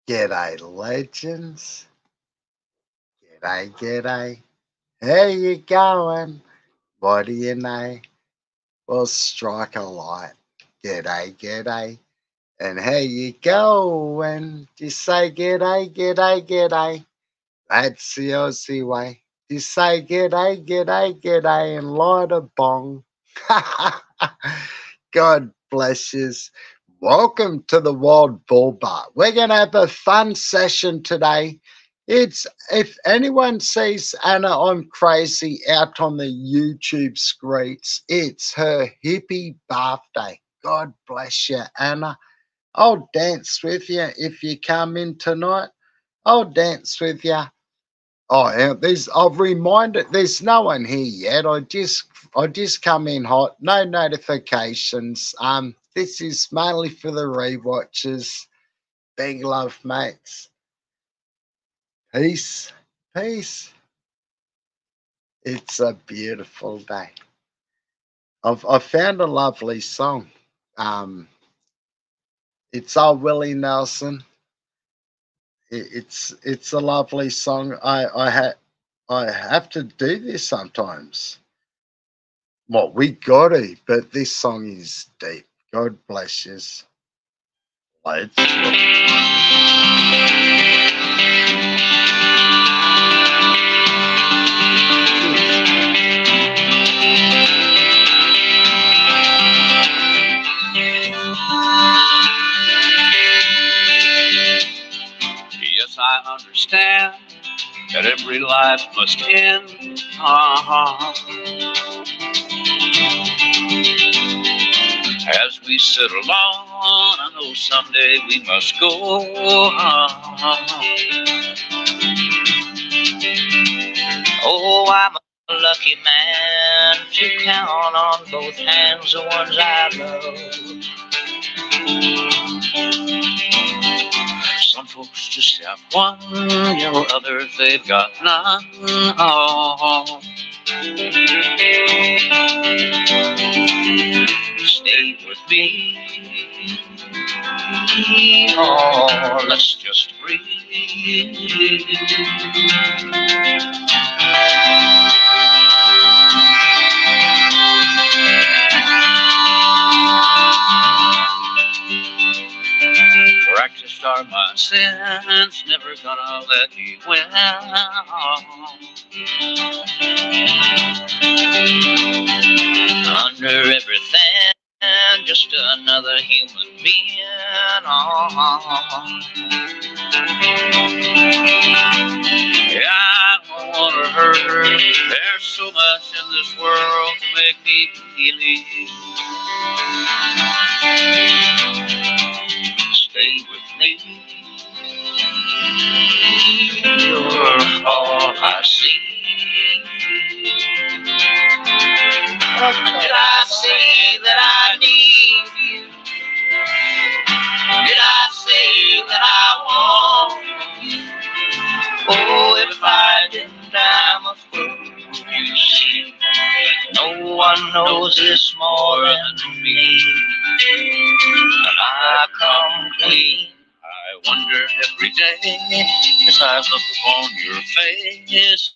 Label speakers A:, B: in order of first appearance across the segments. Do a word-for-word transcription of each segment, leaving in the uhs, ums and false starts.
A: G'day, legends. G'day, g'day. How you going? What do you know? Well, strike a light. G'day, g'day. And how you going? Just say g'day, g'day, g'day. That's the Aussie way. Just say g'day, g'day, g'day, and light a bong. God bless yous. Welcome to the Wild Bull Bar. We're going to have a fun session today. It's if anyone sees Anna I'm Crazy out on the YouTube streets, it's her hippie birthday. God bless you, Anna. I'll dance with you if you come in tonight. I'll dance with you. Oh, yeah, there's. I've reminded. There's no one here yet. I just, I just come in hot. No notifications. Um, this is mainly for the rewatchers. Big love, mates. Peace, peace. It's a beautiful day. I've, I found a lovely song. Um, it's old Willie Nelson. It, it's, it's a lovely song. I, I had, I have to do this sometimes. Well, we got to, but this song is deep. God bless you. Let's
B: Yes, I understand that every life must end. Uh-huh. As we sit alone, I know someday we must go. Uh-huh. Oh, I'm a lucky man to count on both hands the ones I love. Some folks just have one, you know, others they've got none. Oh. Stay with me. Oh, let's just breathe. Practiced are my sins, never gonna let me win. Under everything, just another human being. Yeah, I don't wanna hurt her. There's so much in this world to make me believe. Stay with me. You're all I see. Did I say that I need you? Did I say that I want you? Oh, if I didn't, I'm a fool, you see. No one knows this more than me. And I come clean. I wonder every day as I look upon your face.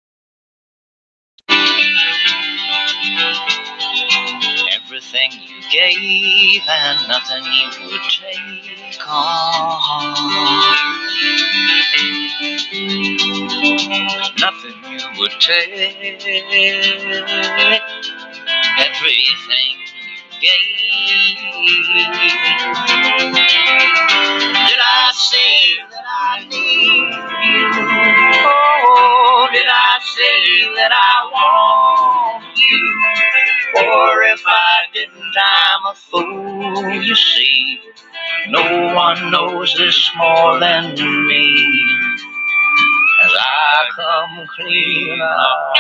B: Everything you gave and nothing you would take on. Nothing you would take. Everything you gave. Did I say that I need you? Oh, did I say that I want you? Or if I didn't, I'm a fool, you see. No one knows this more than me. As I come clean out.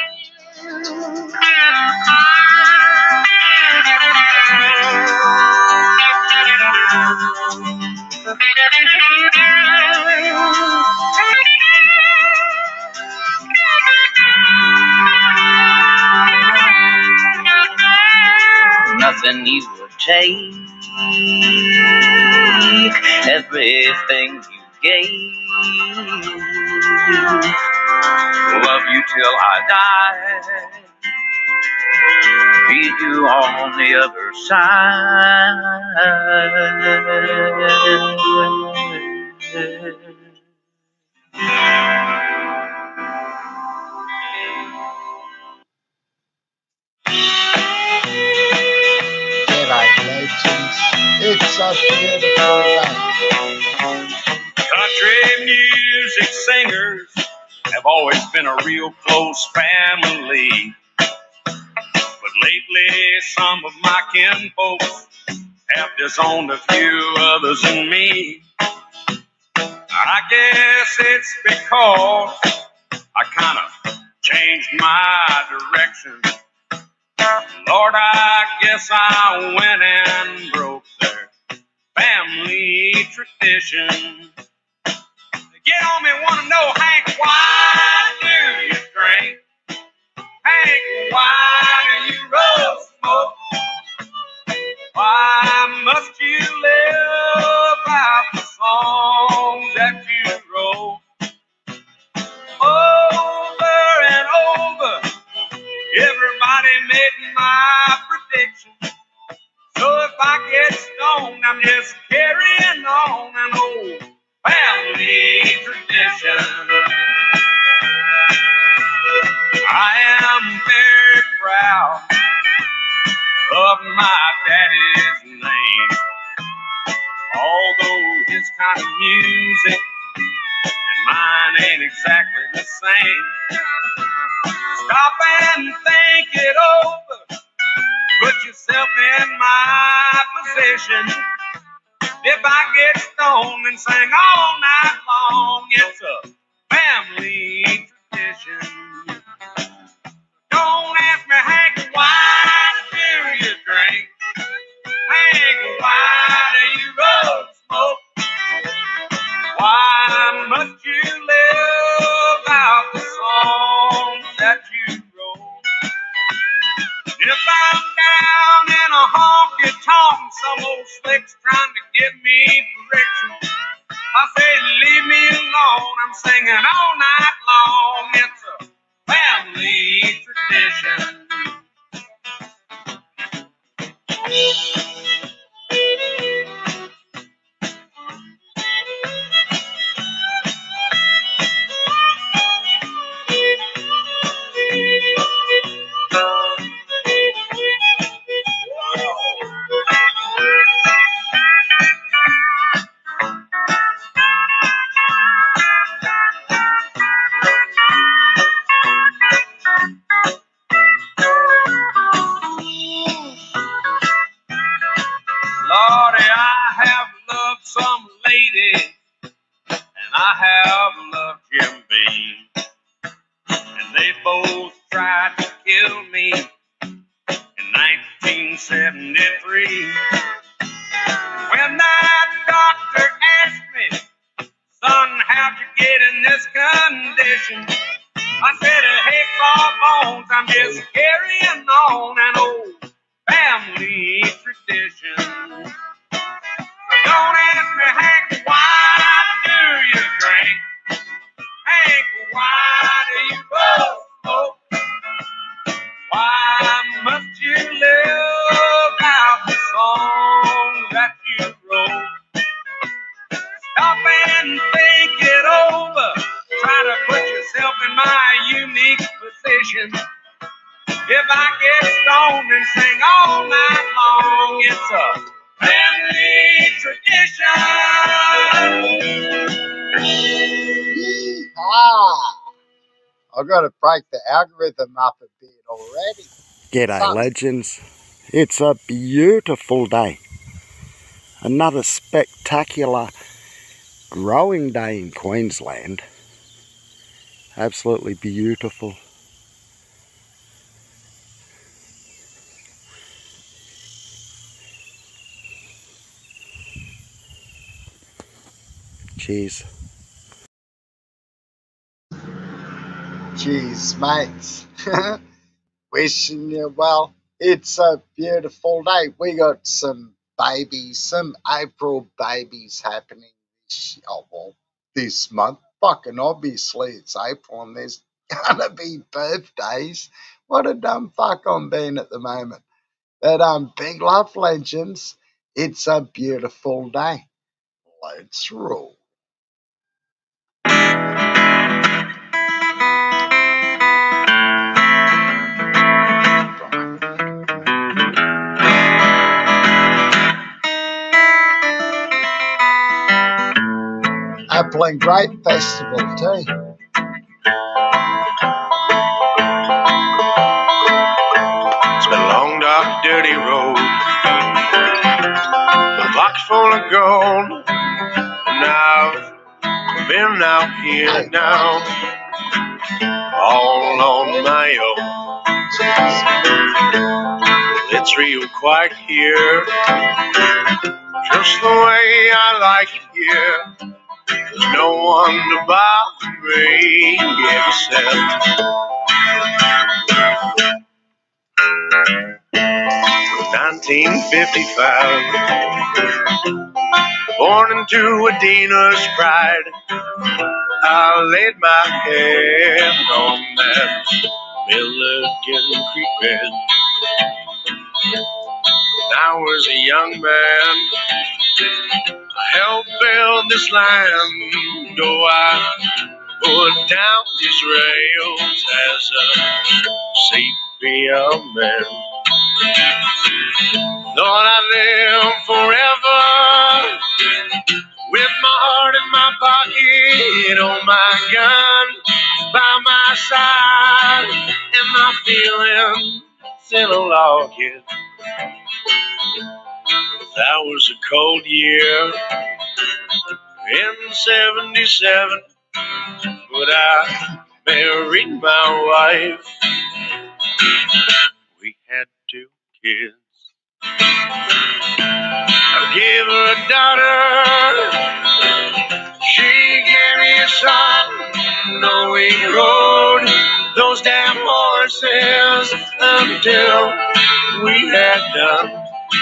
B: Nothing you would take, everything you gave. Love you till I die. Be you on the other side.
A: It's a beautiful day.
B: Country music singers have always been a real close family. But lately, some of my kinfolks have disowned a few others than me. I guess it's because I kind of changed my direction. Lord, I guess I went and broke their family tradition. Get on me, wanna know, Hank, why do you drink? Hank, why do you roll smoke? Why must you live out the songs that you wrote? Over and over, everybody made my prediction. So if I get stoned, I'm just carrying on an old family tradition. I am very proud of my daddy's name, although his kind of music and mine ain't exactly the same. Stop and think it over. Put yourself in my position. If I get stoned and sing all night long, it's a family tradition. Don't ask me, Hank, why do you drink? Hank, why do you roll smoke? Why must you live out the songs that you wrote? If I'm down in a honky-tonk, some old slick's trying to give me friction, I say, leave me alone, I'm singing all night long. It's a family tradition. Lordy, I have loved some lady, and I have loved Jim Beam, and they both tried to kill me in nineteen seventy-three. When that doctor asked me, son, how'd you get in this condition? I said, hey, saw bones, I'm just carrying on an old family tradition. Don't ask me, Hank, why do you drink? Hank, why do you roll smoke? Why must you live out the songs that you wrote? Stop and think it over. Try to put yourself in my unique position. If I get stoned and sing all night long, it's a family tradition.
A: Ah, I've got to break the algorithm up a bit already.
C: G'day,
A: Fun.
C: legends. It's a beautiful day. Another spectacular growing day in Queensland. Absolutely beautiful. Cheers.
A: Cheers, mates. Wishing you well. It's a beautiful day. We got some babies, some April babies happening this year. Oh, well, this month. Fucking obviously it's April and there's gonna be birthdays. What a dumb fuck I'm being at the moment. But um, Big Love Legends, it's a beautiful day. Let's roll. Appling Grape Festival too.
D: It's been a long, dark, dirty road, a box full of gold. Now I've been out here now, all on my own. It's real quiet here, just the way I like it here. There's no one to bother me except nineteen fifty-five. Born into Adina's pride, I laid my head on that Milligan Creek bed. When I was a young man, I helped build this land, though I put down these rails as a sepia man. Thought I'd live forever with my heart in my pocket, oh my gun by my side, and my feelings in a locket. That was a cold year in seventy-seven, but I married my wife. We had two kids. I gave her a daughter, she gave me a son. No, we rode those damn horses until we had done.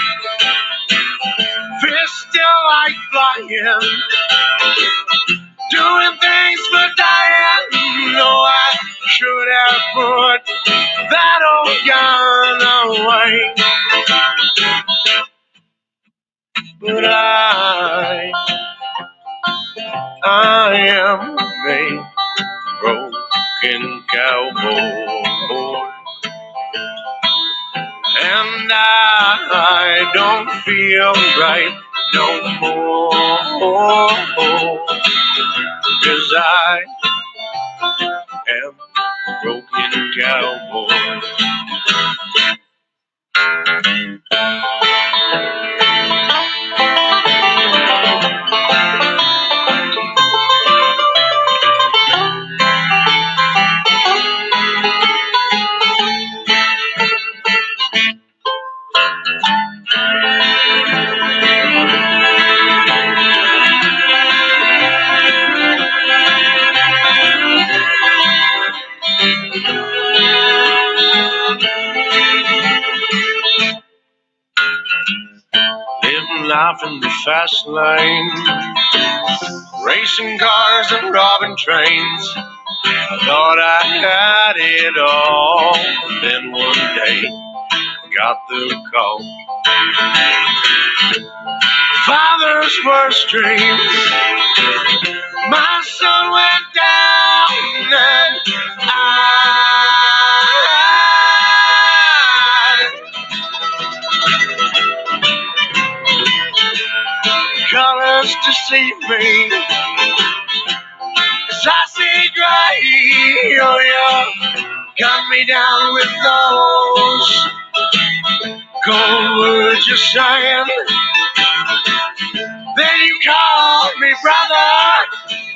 D: Fish still like flying, doing things for dying. No, I should have put that old gun away, but I, I am a broken cowboy, and I, I don't feel right no more, 'cause I am a broken cowboy. Living life in the fast lane, racing cars and robbing trains. I thought I had it all, then one day got the call. Father's worst dreams, my son went down, and I colors deceive me, 'cause I see gray. Oh, you cut me down with those cold words you're saying. Then you call me brother.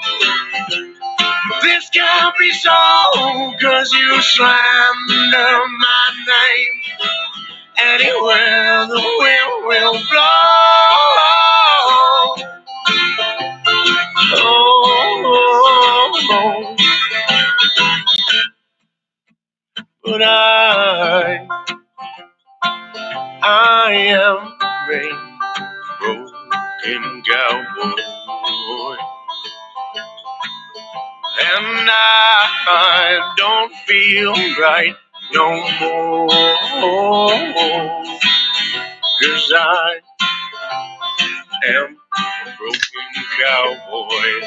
D: This can't be so, 'cause you slander my name anywhere the wind will blow. Oh, oh, oh. But I, I am a broken cowboy, and I don't feel right no more, 'cause I am a broken cowboy.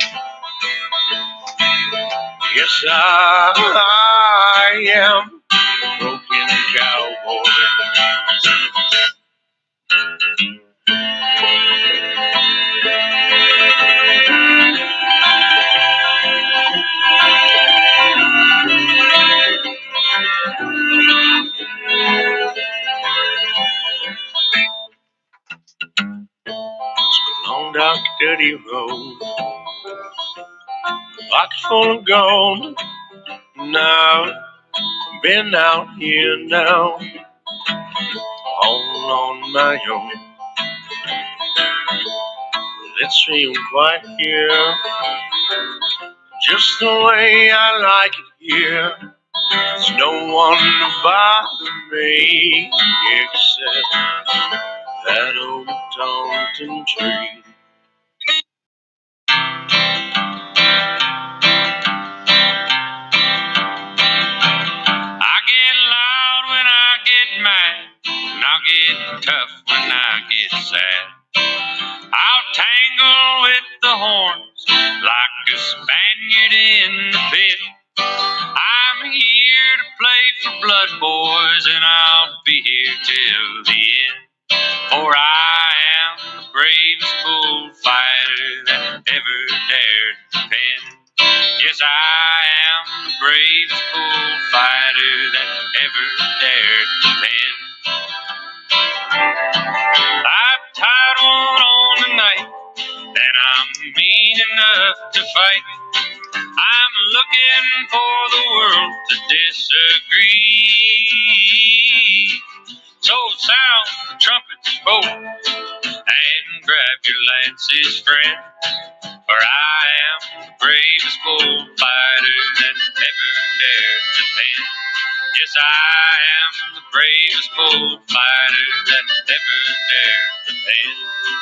D: Yes, I am a broken cowboy. Long dark dirty road, pocket full of gold. Now been out here now, all on my own. Let's feel quiet here, just the way I like it here. There's no one to bother me except that old Taunton tree. I get loud when I get mad, and I'll get tough when I get sad. I'll tangle with the horns like a Spaniard in the pit. I'm here to play for blood, boys, and I'll be here till the end. For I am the bravest bullfighter that ever dared to pen. Yes, I am the bravest bullfighter that ever dared to pen. I've tied one on tonight, and I'm mean enough to fight. I'm looking for the world to disagree. So sound the trumpets both and grab your lances, friend. For I am the bravest bullfighter that ever dared to pen. Yes, I am the bravest bullfighter that ever dared to pen.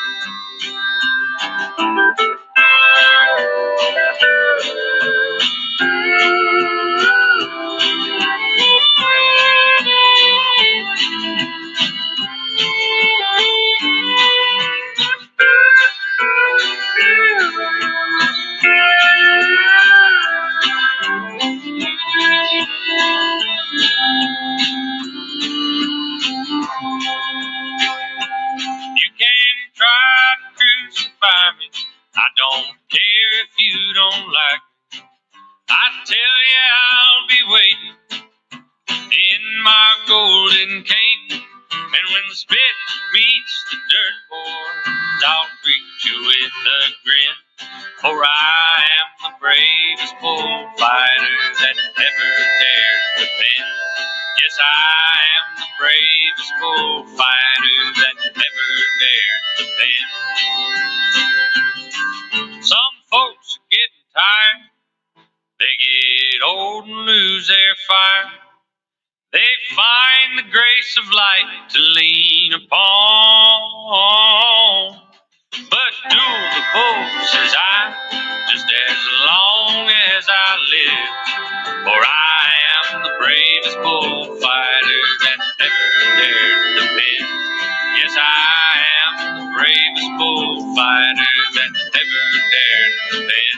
D: You can try to crucify me, I don't care if you don't like me. I tell you I'll be waiting in my golden cape, and when the spit meets the dirt, boys, I'll greet you with a grin. For I am the bravest bullfighter that ever dared to pen. Yes, I am the bravest bullfighter that ever dared to pen. Some folks are getting tired, they get old and lose their fire. They find the grace of light to lean upon. But do the folks as I, just as long as I live. For I am the bravest bullfighter that ever dared to pen. Yes, I am the bravest bullfighter that ever dared to pen.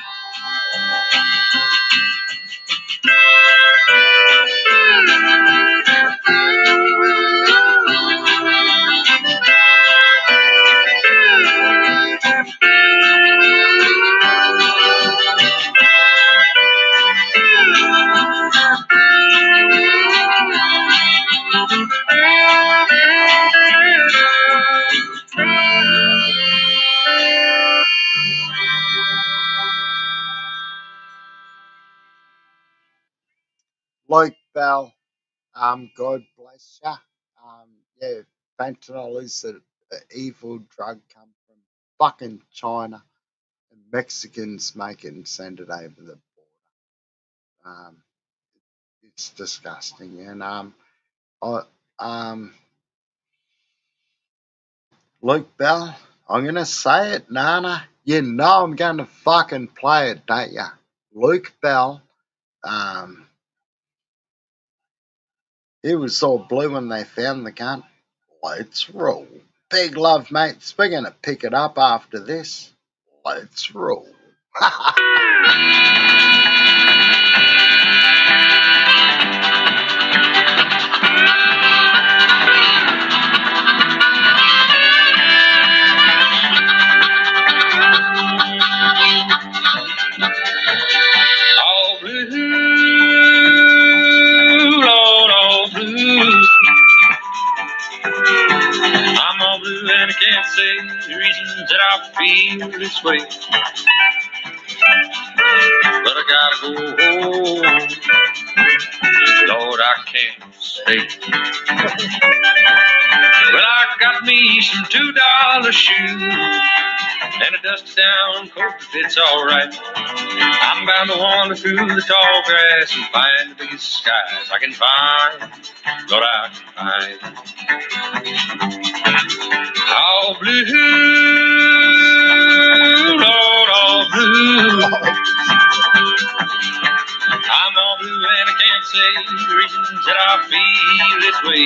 A: Luke Bell, um, God bless ya. Um, yeah, fentanyl is an evil drug come from fucking China, and Mexicans make it and send it over the border. Um, it's disgusting, and um, I, um, Luke Bell, I'm gonna say it, Nana. You know I'm gonna fucking play it, don't ya? Luke Bell. Um, he was all blue when they found the gun. Let's roll. Big love, mates. We're going to pick it up after this. Let's roll.
B: All blue, Lord, all blue. I'm all blue and I can't say the reasons that I feel this way. But I gotta go home. Lord, I can't stay. Well, I got me some two dollar shoes and a dusty down coat if it's alright. I'm bound to wander through the tall grass and find the biggest skies I can find. Lord, I can find. All blue, Lord, all blue. I'm all blue and I can't say the reasons that I feel this way.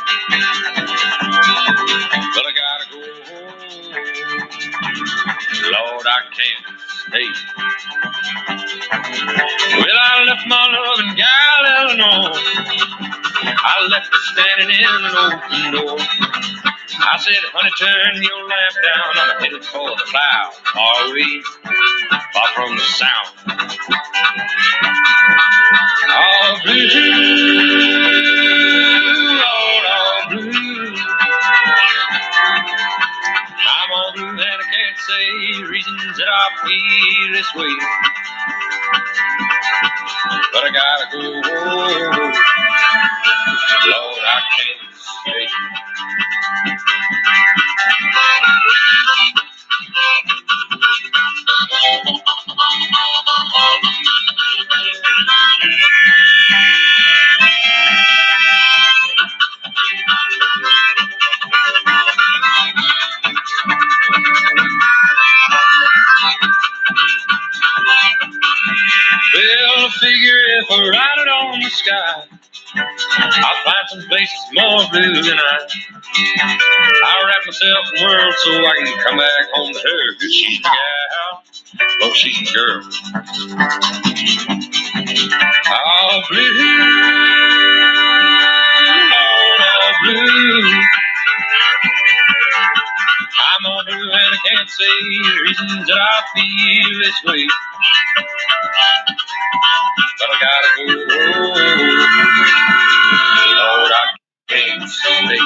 B: But I gotta go home. Lord, I can't stay. Well, I left my loving gal, Eleanor. I left her standing in an open door. I said, honey, turn your lamp down. I'm headed for the plow. Far away, far from the sound. All blue, Lord, all blue. I'm all blue and I can't say reasons that I feel this way. But I gotta go home. Lord, I can't stay. Well, I figure if I ride it on the sky, I'll find some places more blue than I. I'll wrap myself in world so I can come back home to her, 'cause she's the gal, well, she's the girl. All blue, all blue. I'm all blue and I can't say the reasons that I feel this way. But I gotta go home. Lord, I can't stay.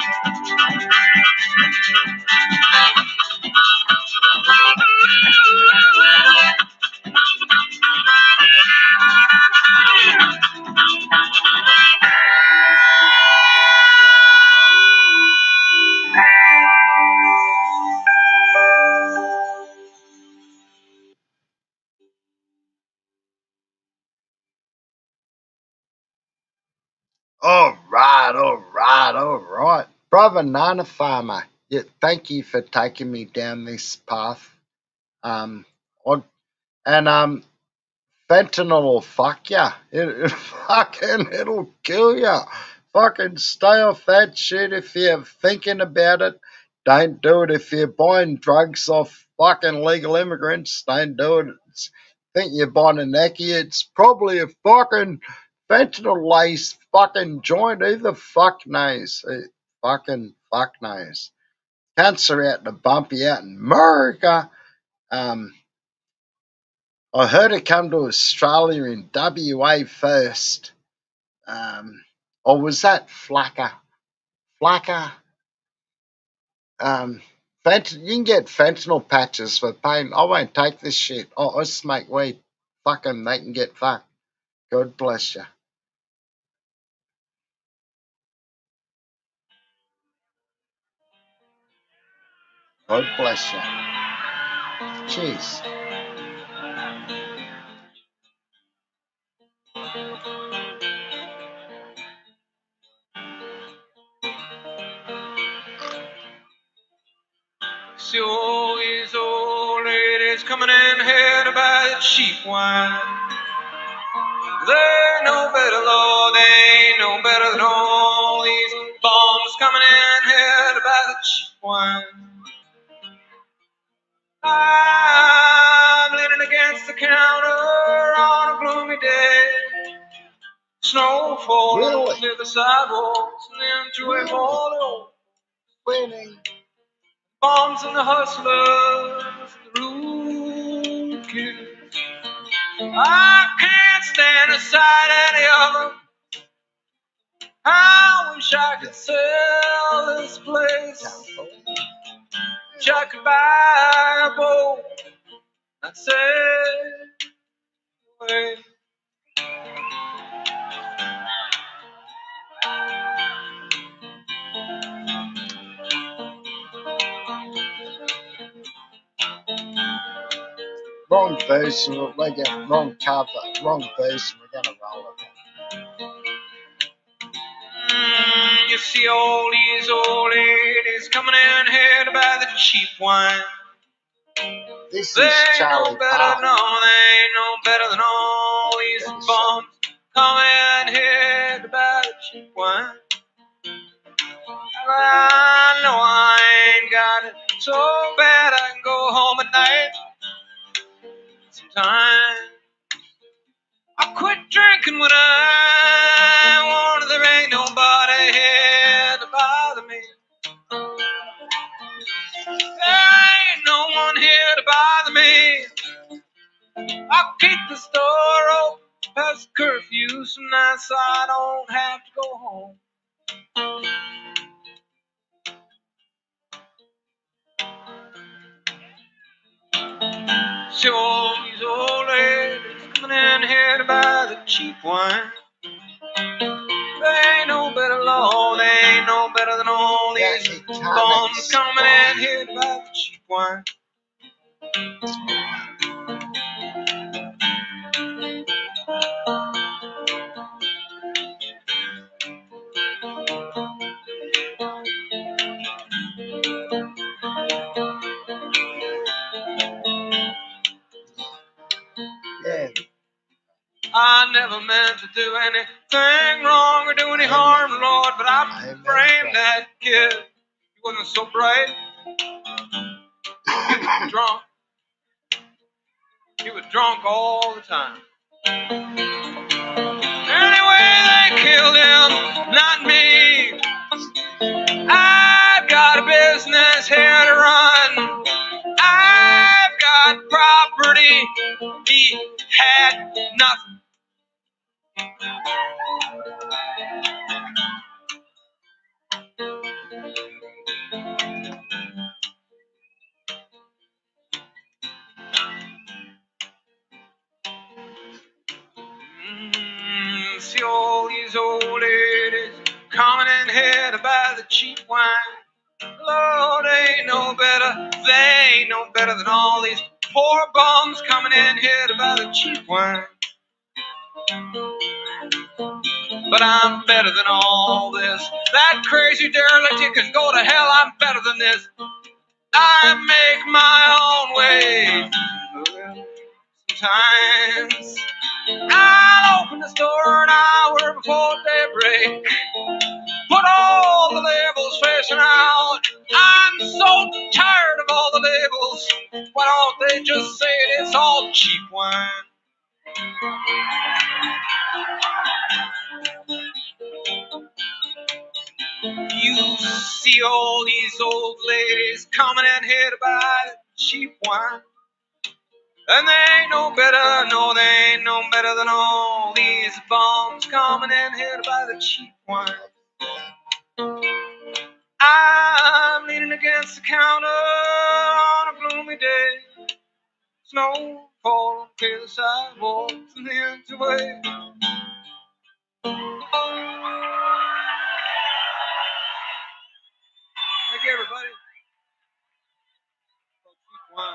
A: All right, all right, all right. Brother Nana Farmer, yeah, thank you for taking me down this path. Um, on, and um, fentanyl will fuck ya. It, it fucking, it'll kill ya. Fucking stay off that shit if you're thinking about it. Don't do it if you're buying drugs off fucking legal immigrants. Don't do it. It's, think you're buying a necky. It's probably a fucking fentanyl laced fucking joint. Who the fuck knows? It fucking fuck knows. Cancer out to bump you out in America. Um, I heard it come to Australia in W A first. Um, or was that Flacker? Flacker? Um, fent- you can get fentanyl patches for pain. I won't take this shit. I, I smoke weed. Fuck 'em, they can get fucked. God bless you. God bless you. Cheers.
B: So is old ladies coming in here to buy the cheap wine. They know better, Lord, they know better than all these bombs coming in here by the cheap wine. I'm leaning against the counter on a gloomy day. Snow falling
A: Really?
B: to the sidewalks and into a falling
A: Winning.
B: bombs and the hustlers, the rude kids. I can't stand aside any of them. I wish I could sell this place. Wish I could buy a boat. I'd sail away.
A: Wrong version, we're getting wrong cover, wrong version, we're gonna roll it.
B: Mm, you see all these old ladies coming in here to buy the cheap wine.
A: This
B: They
A: is
B: ain't
A: Charlie
B: no better,
A: Park.
B: no, they ain't no better than all these
A: That's
B: bums coming in here to buy the cheap wine. I know I ain't got it so bad I can go home at night. Sometimes I quit drinking when I want. There ain't nobody here to bother me. There ain't no one here to bother me. I'll keep the store open past curfew some nights so I don't have to go home. See all these old ladies coming in here to buy the cheap wine. They ain't no better, Lord, they ain't no better than all these bums coming in here to buy the cheap wine.
A: Yeah.
B: I never meant to do anything wrong or do any harm, Lord, but I framed that kid. He wasn't so bright. He was drunk. He was drunk all the time. Anyway, they killed him, not me. I've got a business here to run. I've got property. He had nothing. Mm, see all these old ladies coming in here to buy the cheap wine. Lord, ain't no better, they ain't no better than all these poor bums coming in here to buy the cheap wine. But I'm better than all this. That crazy derelict, you can go to hell, I'm better than this. I make my own way. Sometimes I'll open the store an hour before daybreak. Put all the labels facing out. I'm so tired of all the labels. Why don't they just say it's all cheap wine? You see all these old ladies coming in here to buy cheap wine. And they ain't no better, no, they ain't no better than all these bums coming in here to buy the cheap wine. I'm leaning against the counter on a gloomy day. Snow falling clear the sidewalks and the empty way. Thank you, everybody. Cheap wine.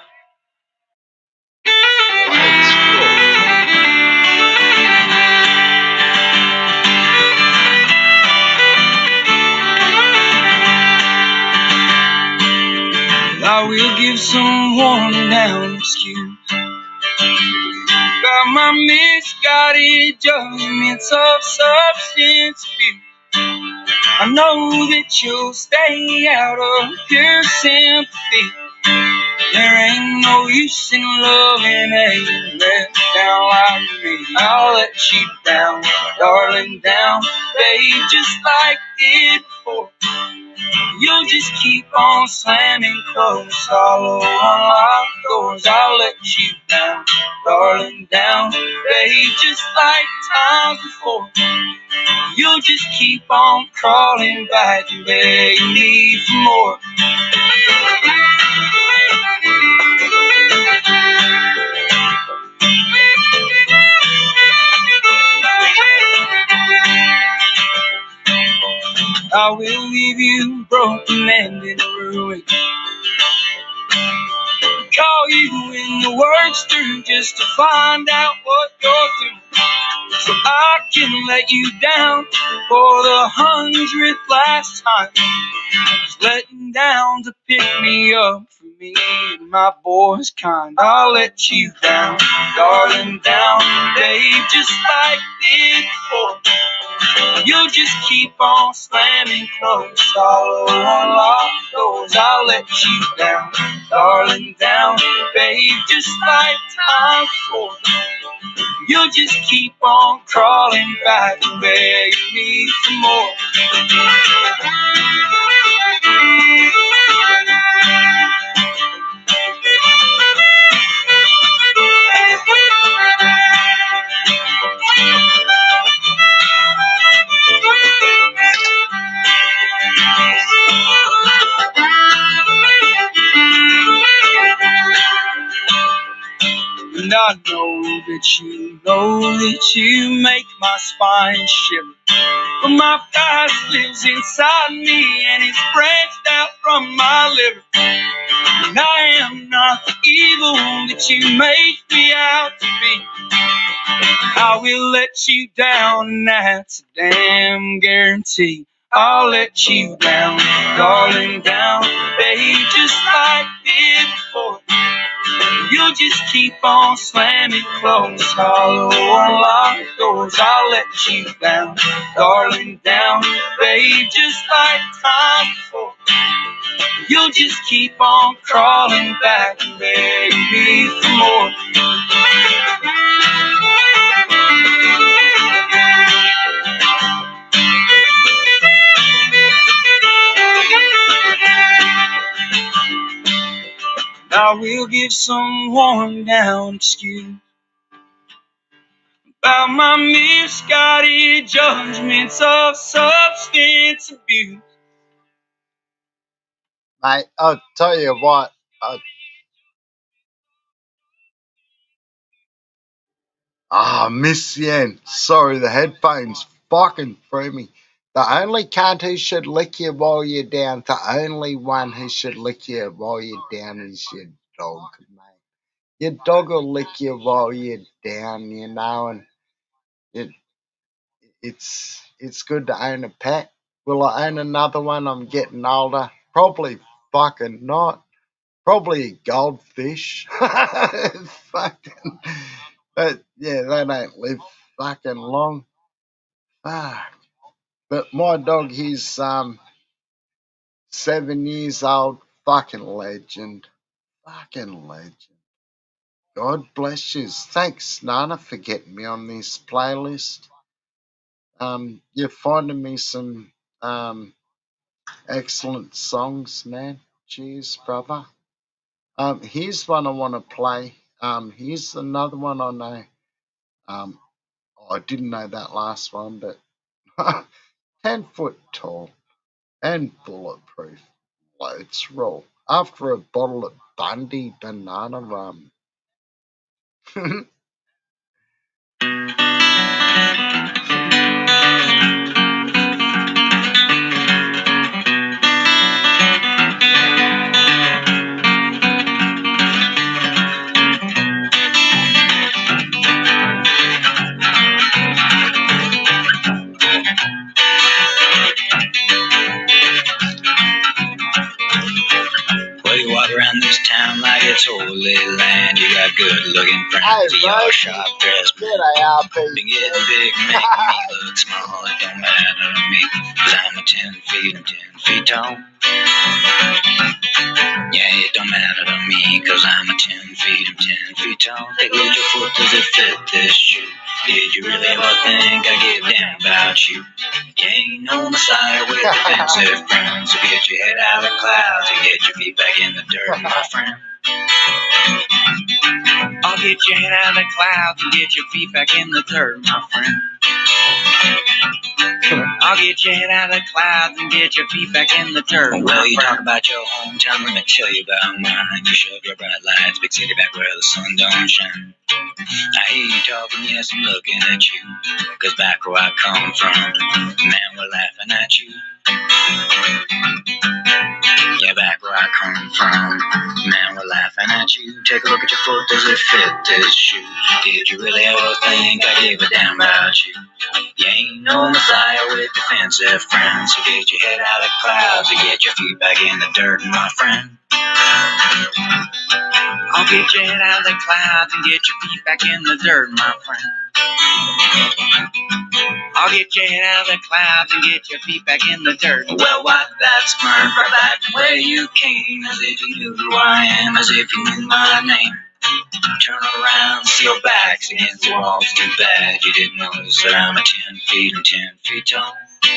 B: I will give some worn down excuse. about my misguided judgments of substance abuse. I know that you'll stay out of pure sympathy. There ain't no use in loving a let down like me. I'll let you down, darling, down, babe, just like it before. You'll just keep on slamming closed, hollow unlocked doors. I'll let you down, darling, down, babe, just like times before. You'll just keep on crawling back and begging me for more. I will leave you broken and in ruin. Call you when the work's through just to find out what you're doing. So I can let you down for the hundredth last time. Just letting down to pick me up for me and my boy's kind. I'll let you down, darling, down, babe, just like it before. You'll just keep on slamming closed, hollow unlocked doors. I'll let you down, darling, down, babe, just like time before. You'll just keep on crawling back and begging me for more. And I know that you know that you make my spine shiver. But my past lives inside me and it's branched out from my liver. And I am not the evil that you make me out to be. I will let you down and that's a damn guarantee. I'll let you down, darling, down, babe, just like it before. You'll just keep on slamming closed, hollow unlocked doors. I'll let you down, darling, down, babe, just like time before. You'll just keep on crawling back and begging me for more. I will give some worn down excuse about my misguided judgments of substance abuse.
A: Mate, I'll tell you what. I, ah, Miss Yen. Sorry, the headphones fucking threw me. The only cunt who should lick you while you're down, the only one who should lick you while you're down is your dog, mate. Your dog will lick you while you're down, you know, and it it's it's good to own a pet. Will I own another one? I'm getting older. Probably fucking not. Probably a goldfish. Fucking, but yeah, they don't live fucking long. Fuck. But my dog, he's um seven years old. Fucking legend. Fucking legend. God bless you. Thanks, Nana, for getting me on this playlist. Um, you're finding me some um excellent songs, man. Cheers, brother. Um, here's one I want to play. Um, here's another one I know. Um, oh, I didn't know that last one, but ten foot tall and bulletproof. Let's roll. After a bottle of Bundy banana rum.
B: run this town like it's holy land. You got good-looking
A: Hey,
B: friends, you're
A: Rosie,
B: sharp dressed men.
A: get a R P.
B: Been getting big, making me look small. It don't matter to me, cause I'm a ten feet and ten feet tall. Yeah, it don't matter to me, cause I'm a ten feet and ten feet tall. Take a look at your foot, does it fit this shoe? Did you really ever think I give a damn about you? You ain't no messiah with defensive friends. So get your head out of the clouds and get your feet back in the dirt, my friend. I'll get your head out of the clouds and get your feet back in the dirt, my friend. I'll get your head out of the clouds and get your feet back in the dirt. Well, you talk about your hometown, let me tell you about mine. You shove your bright lights, big city back where the sun don't shine. I hear you talking, yes, I'm looking at you. Cause back where I come from, man, we're laughing at you. Yeah, back where I come from, man, we're laughing at you. Take a look at your foot, does it fit this shoe? Did you really ever think I gave a damn about you? You ain't no messiah with defensive friends. So get your head out of the clouds and get your feet back in the dirt, my friend. I'll get your head out of the clouds and get your feet back in the dirt, my friend. I'll get your head out of the clouds and get your feet back in the dirt. Well, wipe that smirk right back to where you came, as if you knew who I am, as if you knew my name. Turn around, see your backs against the walls. Too bad you didn't notice that I'm a ten feet and ten feet tall.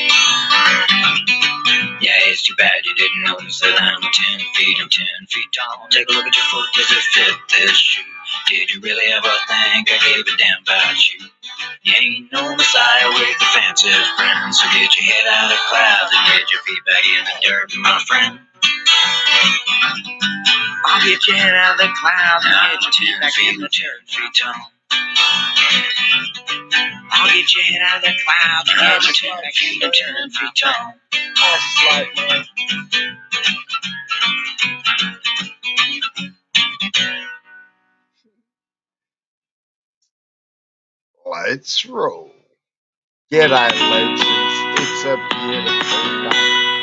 B: Yeah, it's too bad you didn't notice that I'm a ten feet and ten feet tall. Take a look at your foot, does it fit this shoe? Did you really ever think I gave a damn about you? You ain't no messiah with defensive friends. So get your head out of the clouds and get your feet back in the dirt, my friend. I'll get your head out of the clouds and get your feet back in the dirt, feet tall. I'll get your head out of the clouds and get your feet back in the dirt, feet tall.
A: That's like, man. Let's roll. G'day, legends. It's a beautiful day.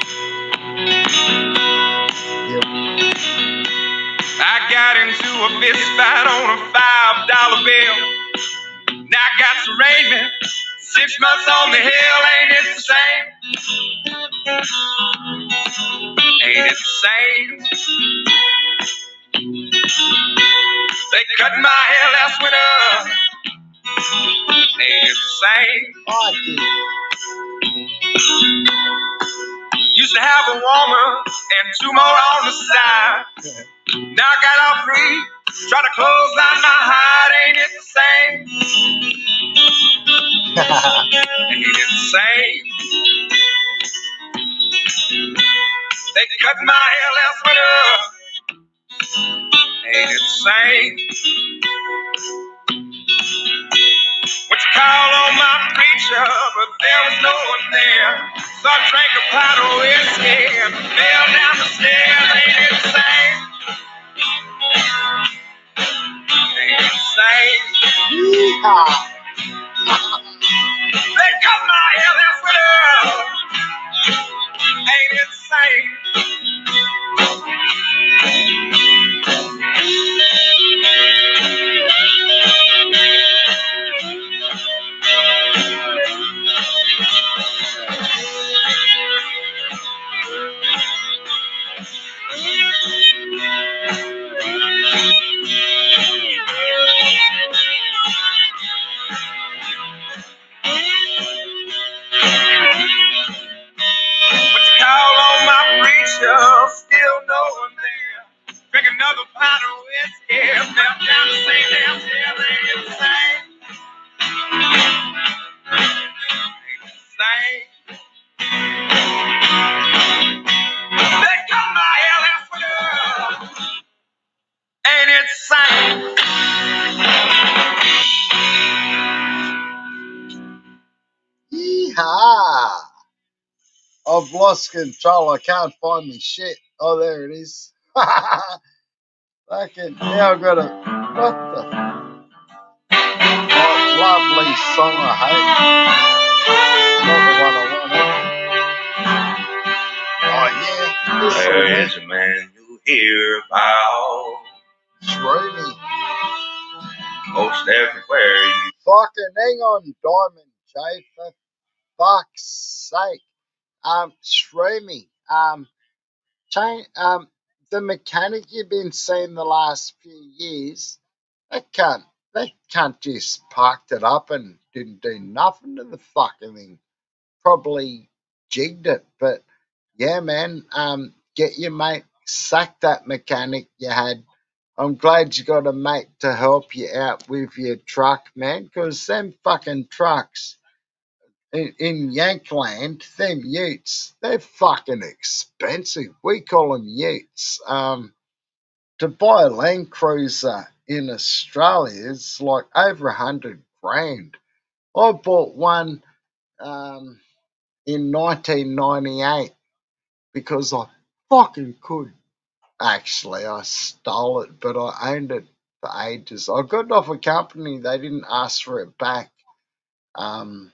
A: Yep.
D: I got into a fist fight on a five dollar bill. Now I got some raiment, six months on the hill. Ain't it the same? Ain't it the same? They cut my hair last winter. Ain't it the same?
A: I did.
D: Used to have a woman and two more on the side. Now I got all three. Try to close down my hide. Ain't it the same? Ain't it the same? They cut my hair last winter. Ain't it the same? What you call on my preacher, but there was no one there. So I drank a pot of whiskey and fell down the stairs. Ain't it the same? Ain't it the same?
A: Yeehaw.
D: They cut my hair last winter. Ain't it the same? Still no one there. Drink another pint of whiskey. Fell down the same damn stairs. Ain't it the same? Ain't it the same? They cut my hair last winter. Ain't it the same?
A: Yeehaw. I've lost control. I can't find me shit. Oh, there it is. Fucking, now I've got a, what the? Oh, lovely song I hate. Not the one I wanted. Oh, yeah. This
B: There
A: one.
B: is a man who hear about.
A: Shroony.
B: Most everywhere you
A: Fucking hang on, Diamond J, for fuck's sake. Um, Shroomy, um, change, um, the mechanic you've been seeing the last few years, they can't, they can't just parked it up and didn't do nothing to the fucking thing. Probably jigged it, but yeah, man, um, get your mate, sack that mechanic you had. I'm glad you got a mate to help you out with your truck, man, because them fucking trucks in, in Yankland, them utes, they're fucking expensive. We call them utes. Um, to buy a Land Cruiser in Australia is like over a hundred grand. I bought one um, in nineteen ninety-eight because I fucking could. Actually, I stole it, but I owned it for ages. I got it off a company. They didn't ask for it back. Um,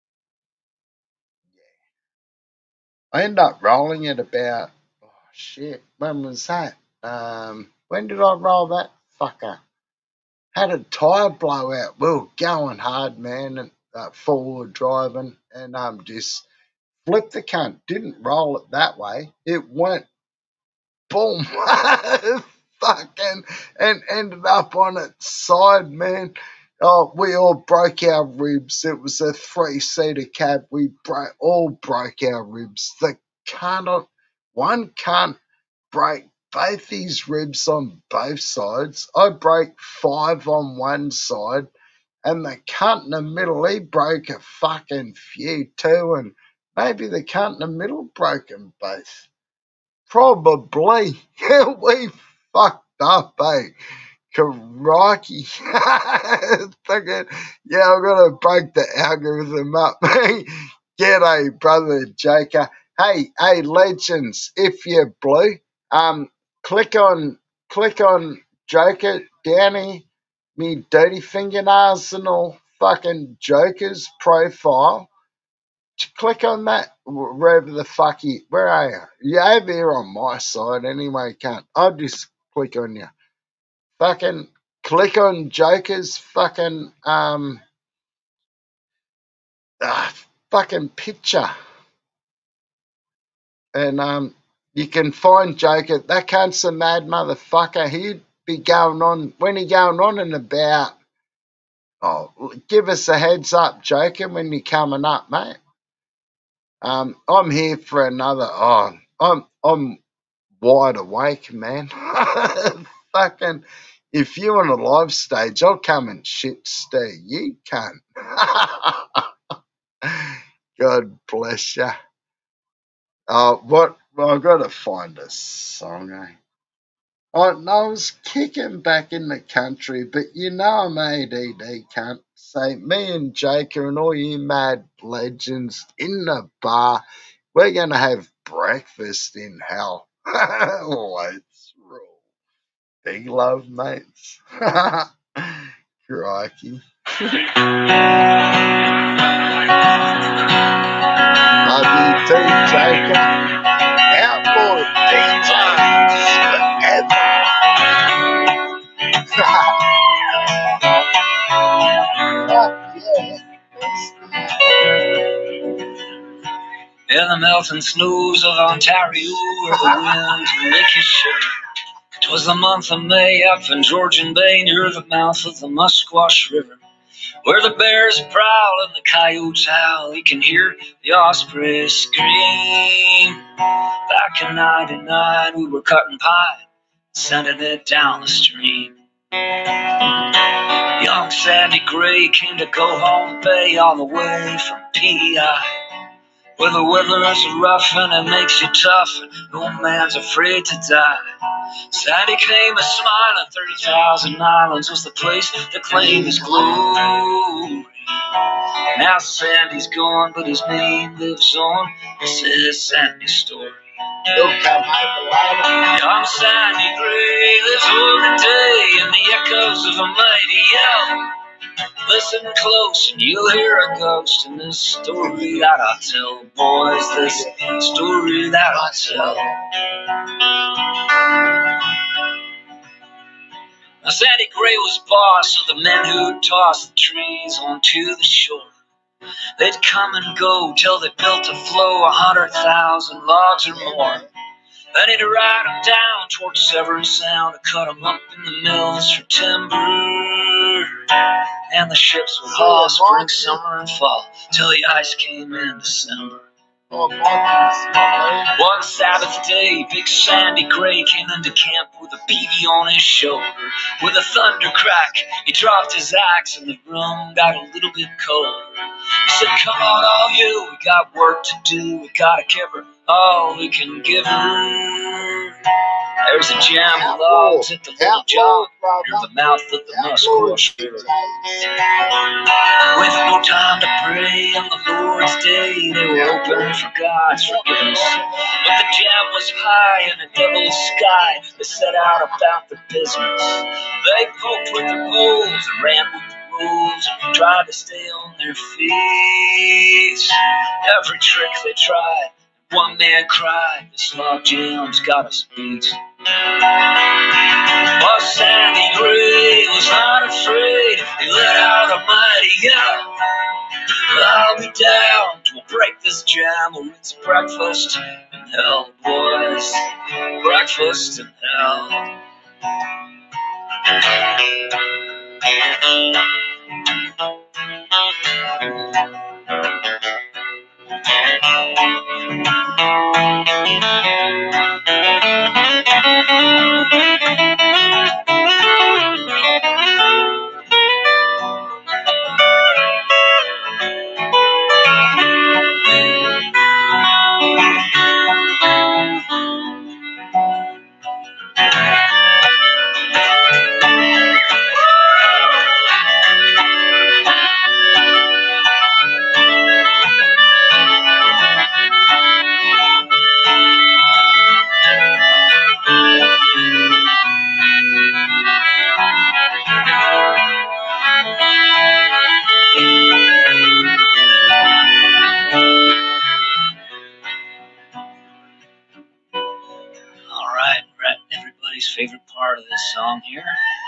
A: I ended up rolling it about, oh shit, when was that? Um, when did I roll that fucker? Had a tyre blowout. We were going hard, man, and uh, forward driving, and um, just flipped the cunt. Didn't roll it that way. It went boom, fucking, and ended up on its side, man. Oh, we all broke our ribs. It was a three-seater cab. We bro- all broke our ribs. The cunt, one cunt break both his ribs on both sides. I broke five on one side, and the cunt in the middle, he broke a fucking few too, and maybe the cunt in the middle broke them both. Probably. We fucked up, eh? Crikey. Fucking, yeah, I'm going to break the algorithm up. G'day, brother Joker. Hey, hey, legends, if you're blue, um, click on, click on Joker down here, me dirty fingernails and all, fucking Joker's profile. Click on that wherever the fuck you, where are you? You're over here on my side anyway, can't. I'll just click on you. Fucking click on Joker's fucking, um, uh, fucking picture. And, um, you can find Joker. That cunt's a mad motherfucker. He'd be going on, when he going on in about, oh, give us a heads up, Joker, when you're coming up, mate. Um, I'm here for another, oh, I'm, I'm wide awake, man. Fucking, if you're on a live stage, I'll come and shit stir you, cunt. God bless you. Uh, what? Well, I've got to find a song, eh? Oh, no, I was kicking back in the country, but you know I'm A D D, cunt. So me and Jaker and all you mad legends in the bar, we're going to have breakfast in hell. Let's roll. Big love, mates. Crikey. Love you too, Jaker. Outlaw D Js forever.
E: In the melting snows of Ontario, where the winds will make you shiver. 'Twas the month of May up in Georgian Bay, near the mouth of the Musquash River, where the bears prowl and the coyotes howl. You can hear the ospreys scream. Back in ninety-nine, we were cutting pine, sending it down the stream. Young Sandy Gray came to go home bay all the way from P E I, where the weather's rough and it makes you tough, and no man's afraid to die. Sandy came a smiling, thirty thousand Islands was the place that claimed his glory. Now Sandy's gone, but his name lives on. This is Sandy's story. Young Sandy Gray lives for a day in the echoes of a mighty yell. Listen close and you'll hear a ghost in this story that I tell, boys, this story that I tell. Now Sandy Gray was boss of the men who tossed the trees onto the shore. They'd come and go till they built a flow, a hundred thousand logs or more. Then he'd ride them down towards Severn Sound and cut them up in the mills for timber. And the ships would haul spring, summer, and fall till the ice came in December. One Sabbath day, Big Sandy Gray came into camp with a peavey on his shoulder. With a thunder crack, he dropped his axe and the room got a little bit colder. He said, come on all you, we got work to do, we gotta give her all we can give her. There's a jam of logs at the little job near the mouth of the Musquash River. With no time to pray on the Lord's day, they were open for God's forgiveness. But the jam was high in a devil's sky. They set out about their business. They poked with their poles and ran with the rules and tried to stay on their feet. Every trick they tried, one man cried, this log jam's got us beat. But Sandy Gray was not afraid. He let out a mighty yell. I'll be down to break this jam, or it's breakfast in hell, boys. Breakfast in hell. Favorite part of this song here,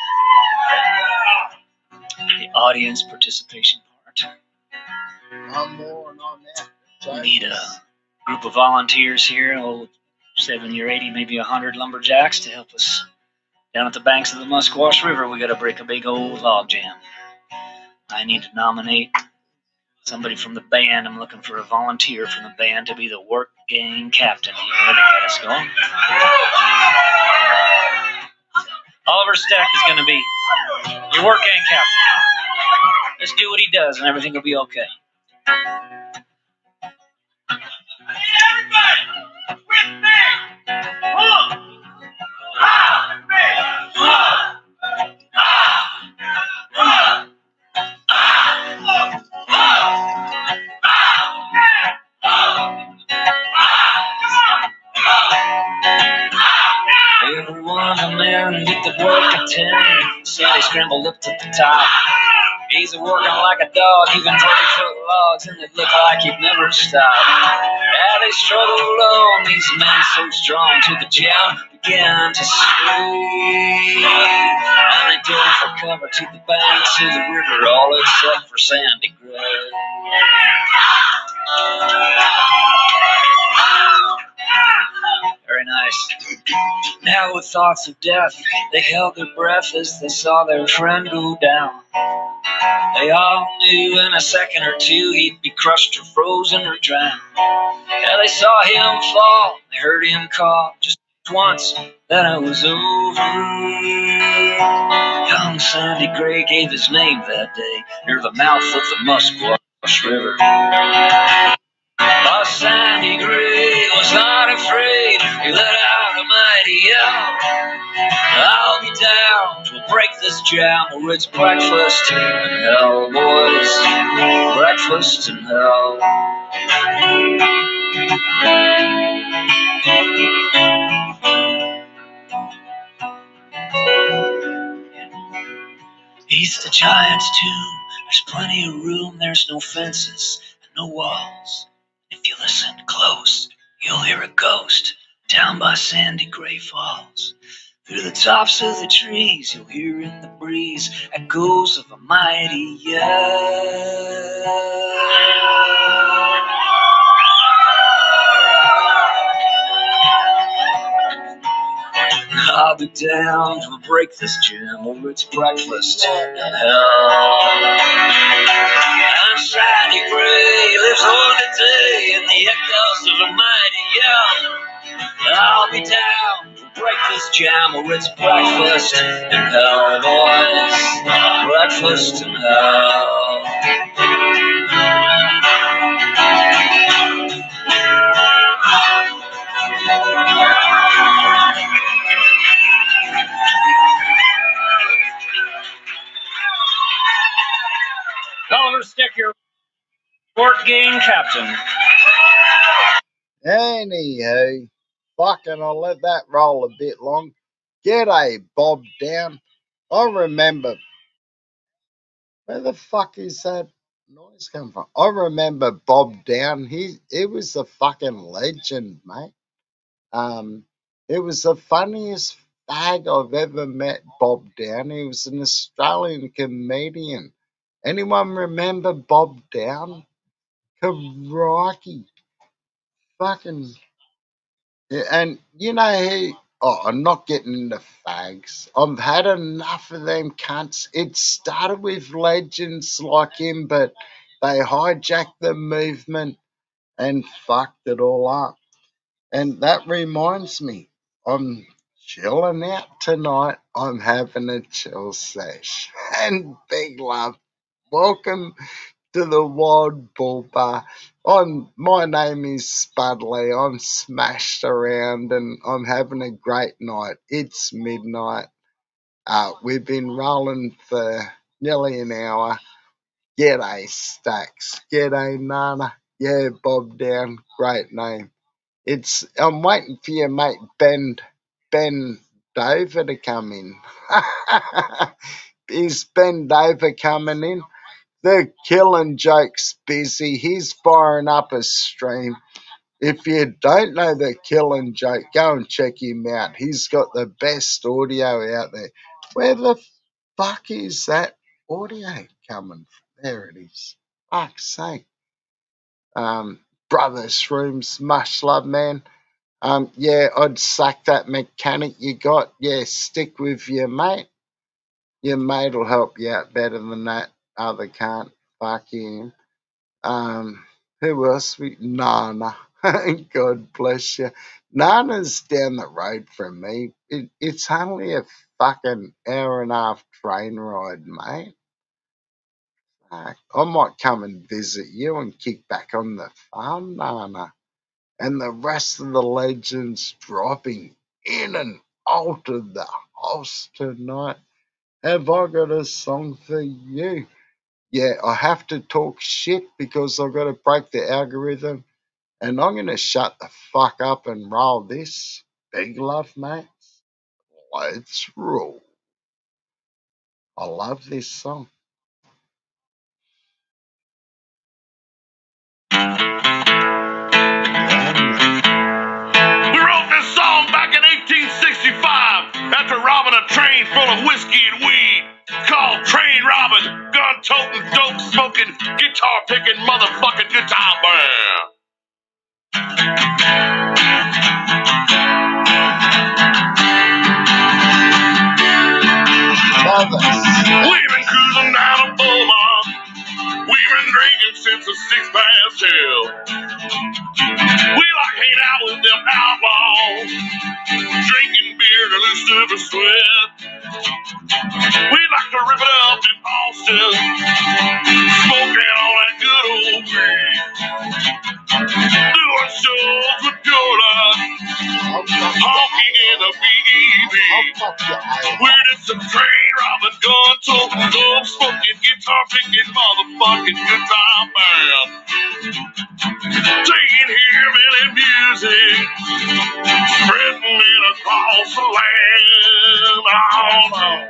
E: the audience participation part.
A: I'm more on that.
E: We need a group of volunteers here, oh, seventy or eighty, maybe a hundred lumberjacks to help us down at the banks of the Musquash River. We got to break a big old log jam. I need to nominate somebody from the band. I'm looking for a volunteer from the band to be the work gang captain here to get us going. Oliver Stack is going to be your work gang captain. Let's do what he does and everything will be okay.
B: Everybody, with me! One! Ah! One!
E: Every one of the men did the work at ten. Sandy scrambled up to the top. He's a working like a dog, even forty-foot logs, and they look like he'd never stop. Now they struggled along, these men so strong, till the jam began to sway. And they dove for cover to the banks of the river, all except for Sandy Gray. Very nice. Now with thoughts of death, they held their breath as they saw their friend go down. They all knew in a second or two he'd be crushed or frozen or drowned. Yeah, they saw him fall, they heard him call just once, then it was over. Young Sandy Gray gave his name that day near the mouth of the Musquash River. But Sandy Gray was not afraid. He let out a mighty yell. I'll be down to break this jam, or it's breakfast in hell, boys. Breakfast in hell. He's the giant's tomb. There's plenty of room. There's no fences and no walls. If you listen close, you'll hear a ghost down by sandy gray falls. Through the tops of the trees, you'll hear in the breeze echoes of a mighty yell. I'll be down to break this gym over its breakfast in hell. And Sandy Gray lives on today in the echoes of a mighty yell. I'll be down to break this jam over its breakfast in hell, boys. Breakfast in hell.
F: Oliver Sticker, Fort Game Captain.
A: Anywho, fucking, I'll let that roll a bit long. G'day, Bob Down. I remember. Where the fuck is that noise come from? I remember Bob Down. He, he was a fucking legend, mate. Um, it was the funniest fag I've ever met, Bob Down. He was an Australian comedian. Anyone remember Bob Down? Crikey. Fucking. Yeah, and you know he. Oh, I'm not getting into fags. I've had enough of them cunts. It started with legends like him, but they hijacked the movement and fucked it all up. And that reminds me, I'm chilling out tonight. I'm having a chill sesh. And big love. Welcome to the Wild Bull Bar. I'm, my name is Spudley. I'm smashed around and I'm having a great night. It's midnight. Uh, we've been rolling for nearly an hour. G'day, Stacks. G'day, Nana. Yeah, Bob Down. Great name. It's. I'm waiting for your mate Ben Ben Dover to come in. Is Ben Dover coming in? The Killing Joke's busy. He's firing up a stream. If you don't know the Killing Joke, go and check him out. He's got the best audio out there. Where the fuck is that audio coming from? There it is. Fuck's sake. Um, Brother Shrooms, much love, man. Um, yeah, I'd sack that mechanic you got. Yeah, stick with your mate. Your mate will help you out better than that other can't. Fuck him. Um, who else? We Nana. God bless you. Nana's down the road from me. It, it's only a fucking hour and a half train ride, mate. Fuck. I might come and visit you and kick back on the farm, Nana. And the rest of the legends dropping in and out of the house tonight. Have I got a song for you? Yeah, I have to talk shit because I've got to break the algorithm. And I'm going to shut the fuck up and roll this. Big love, mates. Let's roll. I love this song.
D: We wrote this song back in eighteen sixty-five after robbing a train full of whiskey and weed. Called Train Robbing, gun-toting, dope-smoking, guitar-picking, motherfucking good time band. We've been cruising down a Beaumont. We've been drinking since the six past two. We like hanging out with them outlaws, drinking beer to lose to the sweat. We like to rip it up in Austin, smoking all that good old weed. Doing shows with Pure Life, honking in the B E V. We're just some train robbing, gun toting, dope smoking, guitar picking, motherfucking good time band. Taking hillbilly music spreading it across the land. Oh, no.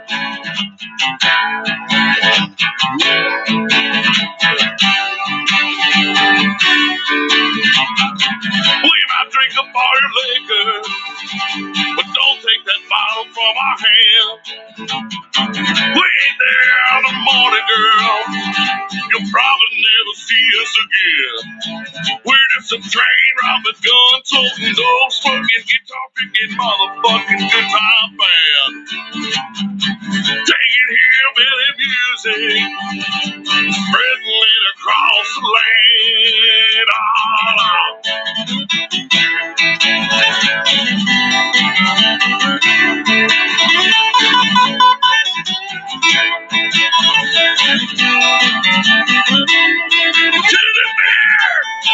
D: We might drink a bar of liquor, but don't take that bottle from our hand. We ain't there in the morning, girl. You'll probably never see us again. We're just a train robbing, gun toting, dog smoking, guitar picking, motherfucking good time band. Taking hillbilly music, spreading it across the land. All out. To the bear!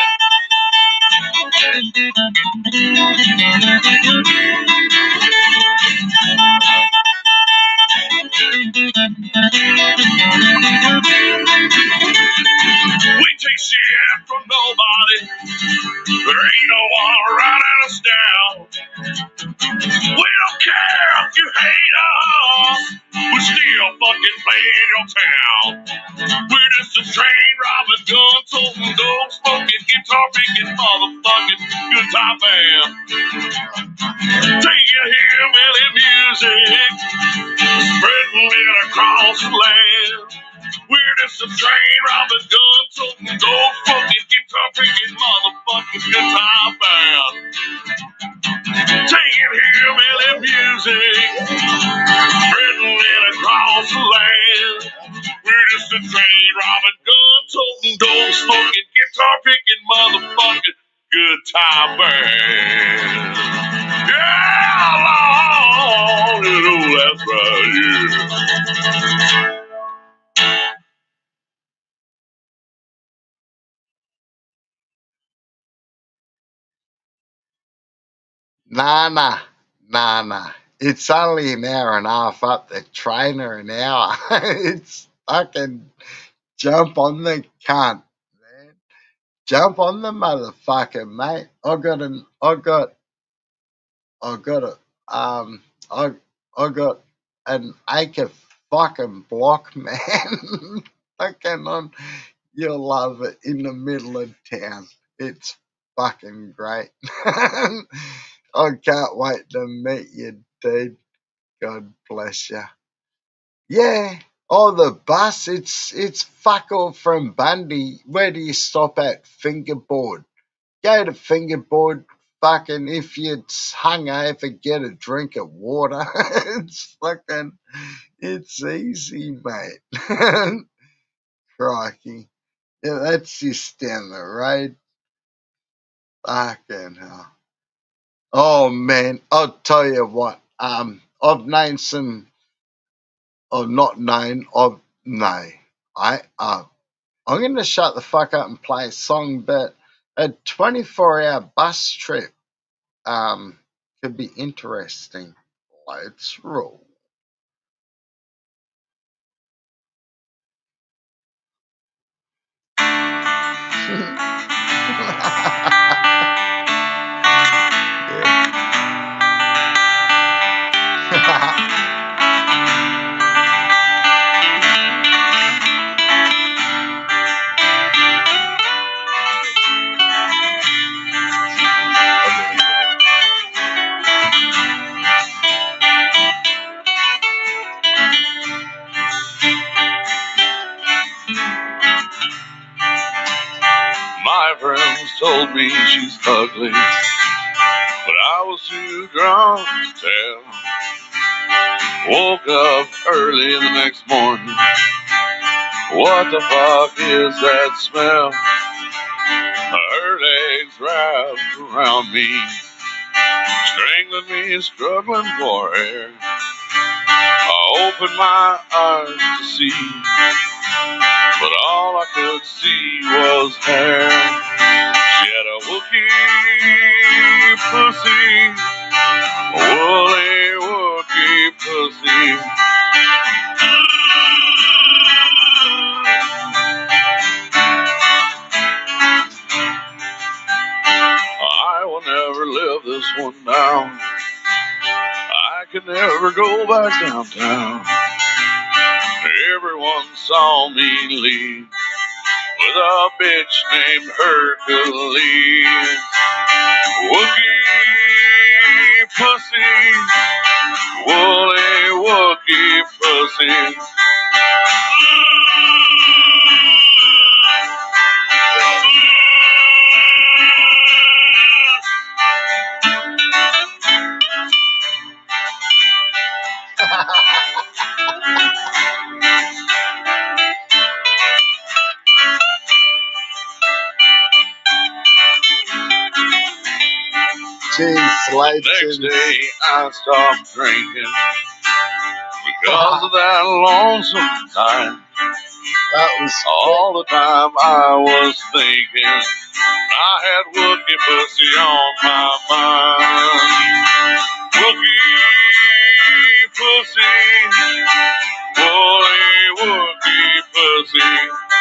D: We take shit from nobody. There ain't no one running us down. We don't care if you hate us. We still fucking play in your town. We're just a train robbing, gun toting, dog smoking, guitar picking, motherfucking good time band. Taking hillbilly music, spreading it across the land. We're just a train robbing, gun toting, dog smoking, guitar picking, motherfucking good time band. Taking hillbilly music, spreading it across the land. We're just a train robbing, gun toting, dog smoking, guitar picking, motherfucking good time band. Yeah, Lord, you know that's right, yeah.
A: Nah, nah, nah, nah. It's only an hour and a half up the trainer an hour. It's fucking jump on the cunt, man. Jump on the motherfucker, mate. I got an, I got, I got a, um, I, I got an acre fucking block, man. Fucking on, you'll love it in the middle of town. It's fucking great. I can't wait to meet you, dude. God bless you. Yeah. Oh, the bus. It's it's fuck all from Bundy. Where do you stop at? Fingerboard. Go to Fingerboard. Fucking if you're hungover, get a drink of water. It's fucking. It's easy, mate. Crikey. Yeah, that's just down the road. Fucking hell. Oh man, I'll tell you what. Um, I've known some, or not known. I've no. I uh, I'm gonna shut the fuck up and play a song, but a twenty-four hour bus trip um could be interesting. Let's roll.
D: My friends told me she's ugly, but I was too drunk to tell. Woke up early the next morning. What the fuck is that smell? Her legs wrapped around me, strangling me, struggling for air. I opened my eyes to see, but all I could see was hair. She had a Wookiee pussy, a woolly Wookiee pussy. I will never live could never go back downtown. Everyone saw me leave with a bitch named Hercules. Wookie pussy, woolly Wookie pussy.
A: Jeez,
D: Next
A: legend.
D: day I stopped drinking because of that lonesome time.
A: That was
D: All the time I was thinking I had Wookie pussy on my mind. Wookie pussy, woolly Wookie pussy.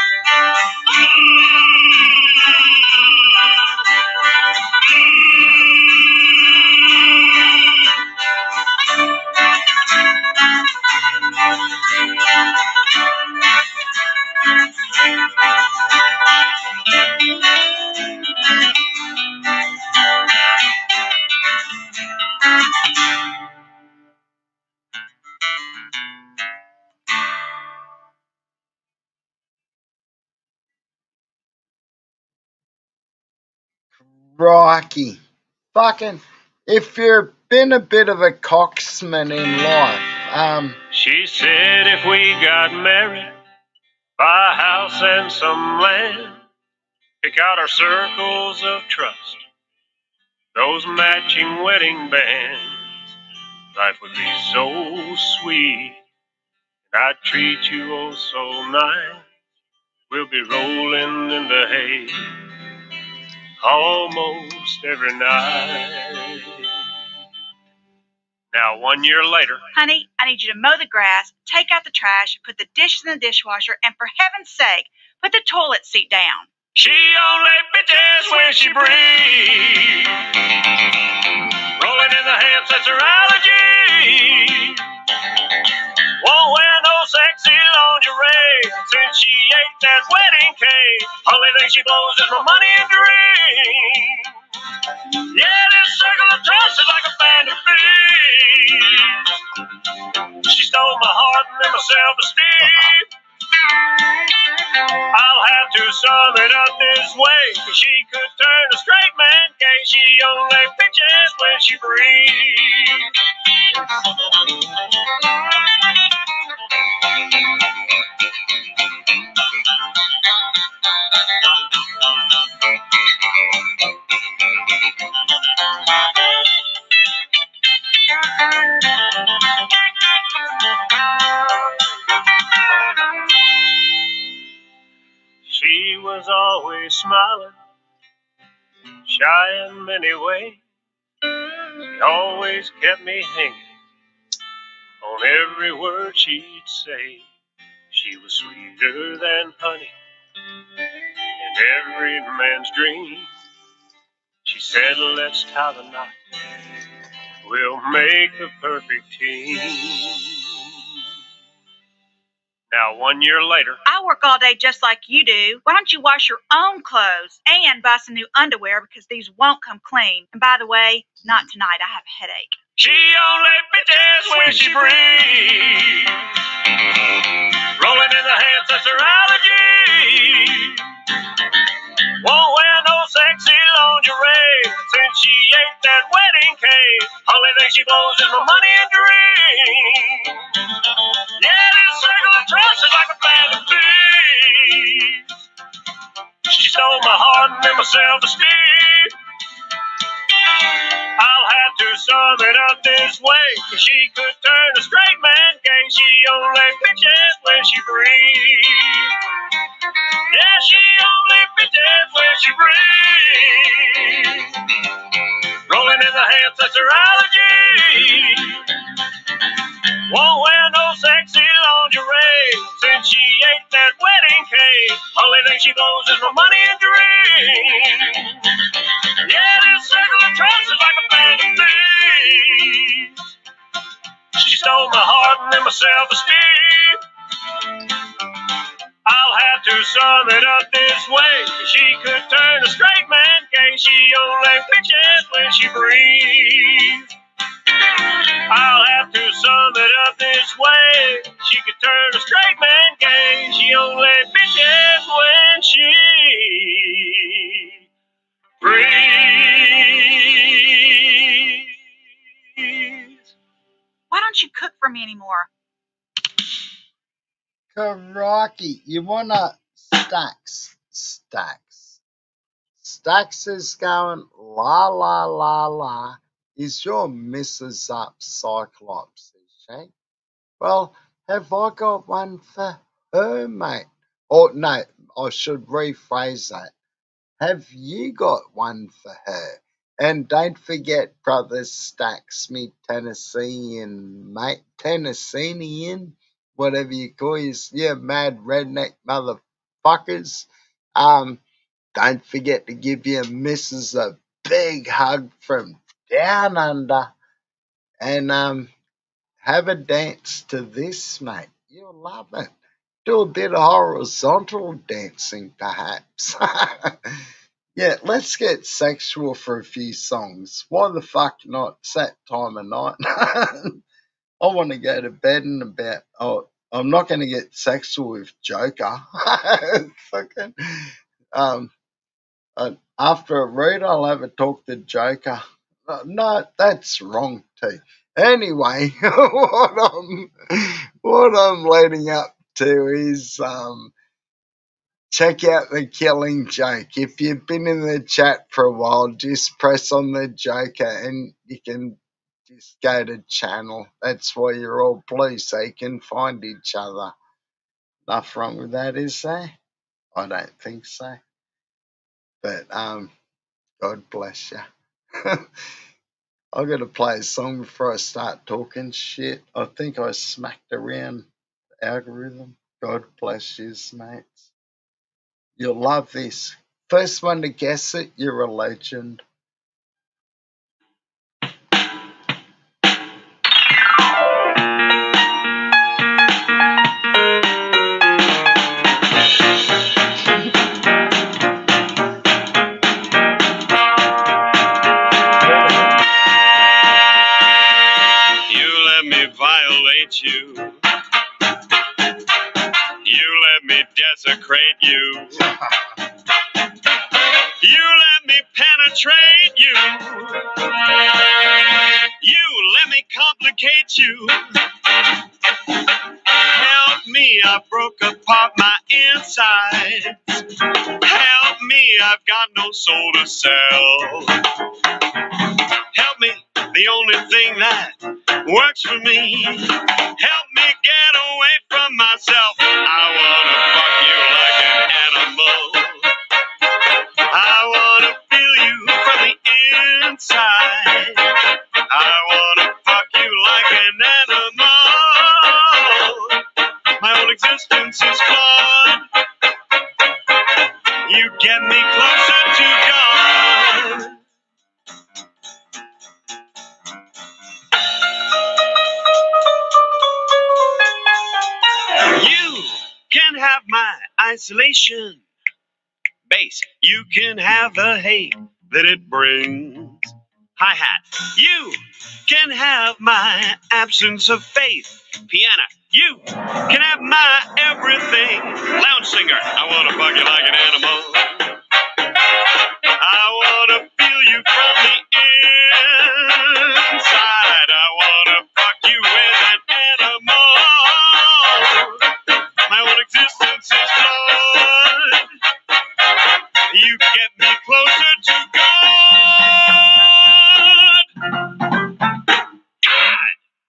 A: Rocky. Fucking, if you've been a bit of a coxman in life, um,
F: She said if we got married, buy a house and some land, pick out our circles of trust, those matching wedding bands, life would be so sweet, and I'd treat you oh so nice. We'll be rolling in the hay almost every night. Now, one year later,
G: Honey, I need you to mow the grass, take out the trash, put the dishes in the dishwasher, and for heaven's sake, put the toilet seat down.
F: she only bitches when she breathes. Rolling in the hips, that's her allergy. Won't wear no sexy lingerie since she ate that wedding cake. Only thing she blows is my money and dreams. Yeah, this circle of trust is like a band of thieves. She stole my heart and my self-esteem. I'll have to sum it up this way, 'cause she could turn a straight man gay. She only bitches when she breathes. She was always smiling, shy in many ways. She always kept me hanging on every word she'd say. She was sweeter than honey in every man's dream. She said, let's tie the knot, we'll make the perfect team. Now, one year later,
G: I work all day just like you do. Why don't you wash your own clothes and buy some new underwear because these won't come clean? And by the way, not tonight. I have a headache.
F: she only bitches when she breathes. Rolling in the hips, that's her allergy. Won't wear no sexy lingerie since she ate that wedding cake. Only thing she blows is my money and dreams. Yeah, this circle of trust is like a band of thieves. She stole my heart and my self-esteem. I'll have to sum it up this way, 'cause she could turn a straight man gay. She only bitches when she breathes. Yeah, she only bitches when she breathes. Rolling in the hips, that's her allergy. Won't wear no sexy lingerie since she ate that wedding cake. Only thing she blows is my money and dreams. Yeah, this circle of trust is like a band of thieves. self-esteem. I'll have to sum it up this way. She could turn a straight man gay. She only bitches when she breathes. I'll have to sum it up this way. She could turn a straight man gay. She only bitches when she breathes.
G: Why don't you cook for me anymore?
A: Karaki, you wanna Stacks? Stacks. Stacks is going la la la la. Is your missus up, Cyclops? Is she? Well, have I got one for her, mate? Or no, I should rephrase that. Have you got one for her? And don't forget, brother Stacks, me Tennessean mate, Tennessean, whatever you call you, yeah, mad redneck motherfuckers. Um, don't forget to give your missus a big hug from down under, and um, have a dance to this, mate. You'll love it. Do a bit of horizontal dancing, perhaps. Yeah, let's get sexual for a few songs. Why the fuck not? It's that time of night. I want to go to bed in about. Oh, I'm not going to get sexual with Joker. Fucking. Um. uh, After a read, I'll have a talk to Joker. Uh, No, that's wrong too. Anyway, what I'm what I'm leading up to is um. check out the Killing Joke. If you've been in the chat for a while, just press on the Joker and you can just go to channel. That's why you're all blue, so you can find each other. Nothing wrong with that, is there? I don't think so. But um, God bless you. I've got to play a song before I start talking shit. I think I smacked around the algorithm. God bless you, mates. You'll love this. First one to guess it, you're a legend.
F: You let me violate you. You let me desecrate you. You let me penetrate you. You let me complicate you. Help me, I broke apart my insides. Help me, I've got no soul to sell. Help me, the only thing that works for me. Help me get away from myself. I wanna fuck you like an animal. I wanna feel you from the inside. I wanna fuck you like an animal. My whole existence is flawed. You get me closer to God. You can have my isolation. Bass, you can have the hate that it brings. Hi-hat, you can have my absence of faith. Piano, you can have my everything. Lounge singer, I want to fuck you like an animal. I want to feel you from the inside. I want to fuck you with an animal. My whole existence is flawed. You get me closer to God. God.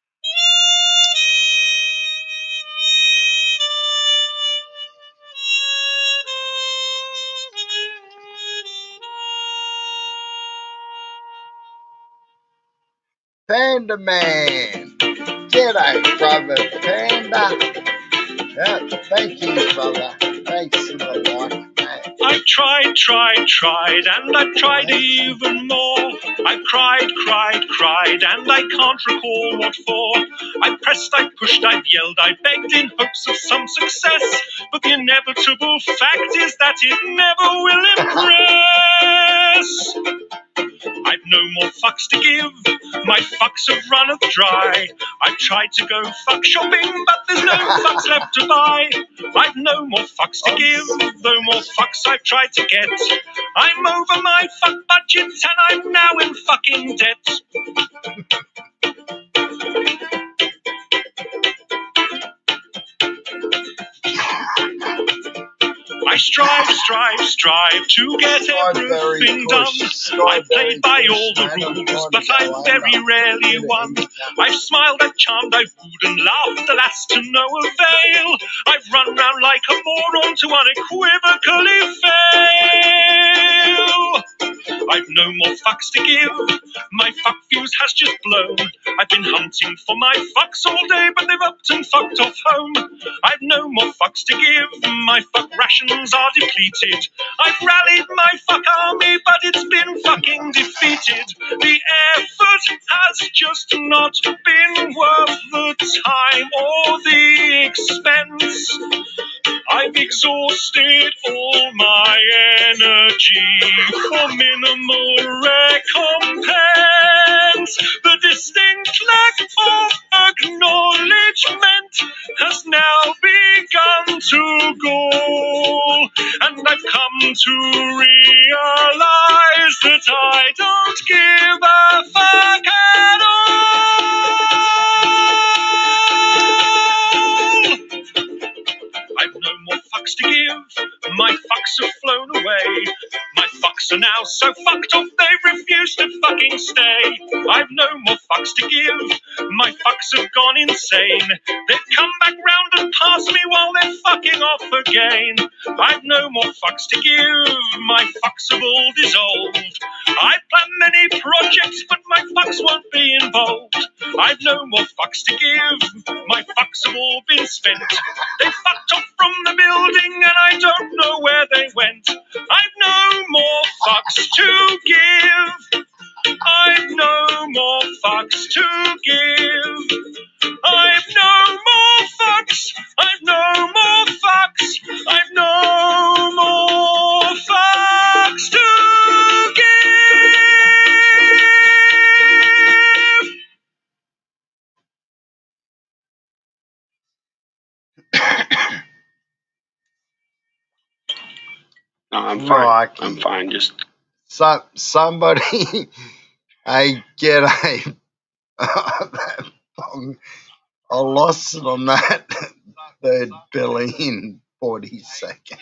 A: Panda Man. G'day, brother Panda. Yeah, thank you, brother. Thanks for the like, mate.
F: I tried, tried, tried, and I tried even more. I cried, cried, cried, and I can't recall what for. I pressed, I pushed, I yelled, I begged in hopes of some success. But the inevitable fact is that it never will impress. I've no more fucks to give, my fucks have runneth dry. I've tried to go fuck shopping, but there's no fucks left to buy. I've no more fucks to give, no more fucks I've tried to get. I'm over my fuck budget and I'm now in fucking debt. I strive, strive, strive to get everything done. I've played by all the rules, but I've very rarely won. I've smiled, I've charmed, I've wooed and laughed, alas to no avail. I've run round like a moron to unequivocally fail. I've no more fucks to give, my fuck fuse has just blown. I've been hunting for my fucks all day, but they've upped and fucked off home. I've no more fucks to give, my fuck rations are depleted. I've rallied my fuck army, but it's been fucking defeated. The effort has just not been worth the time or the expense. I've exhausted all my energy for minimal recompense. The distinct lack of acknowledgement has now begun to gall, and I've come to realize that I don't give a fuck at all. I've no more fucks to give, my fucks have flown away. My fucks are now so fucked off they refuse to fucking stay. I've no more fucks to give, my fucks have gone insane. They've come back round and past me while they're fucking off again. I've no more fucks to give, my fucks have all dissolved. I've planned many projects, but my fucks won't be involved. I've no more fucks to give, my fucks have all been spent. They fucked off from the building and I don't know where they went. I've no more fucks to give, I've no more fucks to give. I've no more fucks, I've no more fucks, I've no more fucks to give.
H: No, I'm
A: No,
H: fine.
A: I
H: I'm
A: can-
H: fine. Just
A: So, somebody, I get a, I lost it on that third billy in forty seconds.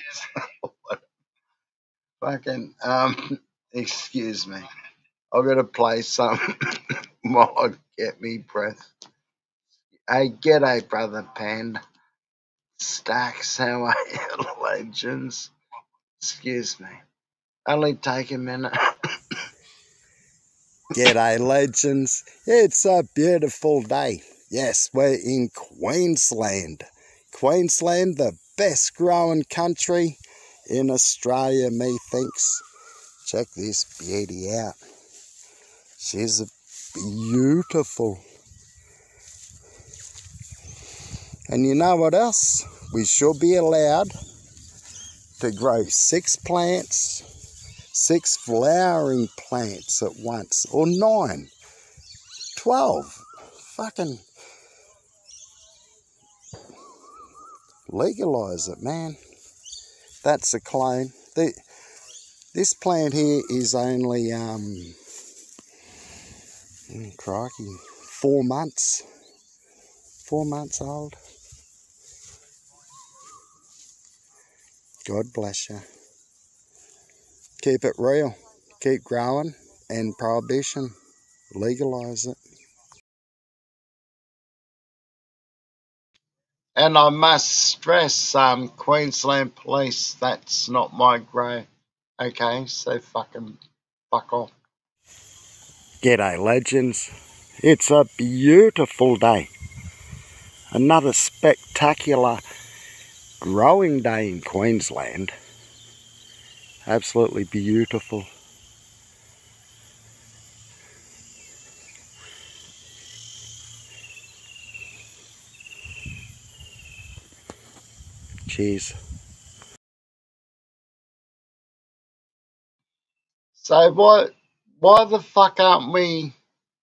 A: Fucking, um, excuse me. I've got to play some while I get me breath. Hey, g'day, brother Panda. Stacks, how are you, legends? Excuse me. Only take a minute.
C: G'day, legends. It's a beautiful day. Yes, we're in Queensland. Queensland, the best growing country in Australia, methinks. Check this beauty out. She's beautiful. And you know what else? We should be allowed to grow six plants, six flowering plants at once, or nine, twelve. Fucking legalise it, man. That's a clone. The, this plant here is only, um, mm, crikey, four months. Four months old. God bless you. Keep it real. Keep growing. And prohibition. Legalise it.
A: And I must stress, um, Queensland Police, that's not my grow. Okay, so fucking fuck off.
C: G'day, legends. It's a beautiful day. Another spectacular growing day in Queensland. Absolutely beautiful. Cheers.
A: So why why the fuck aren't we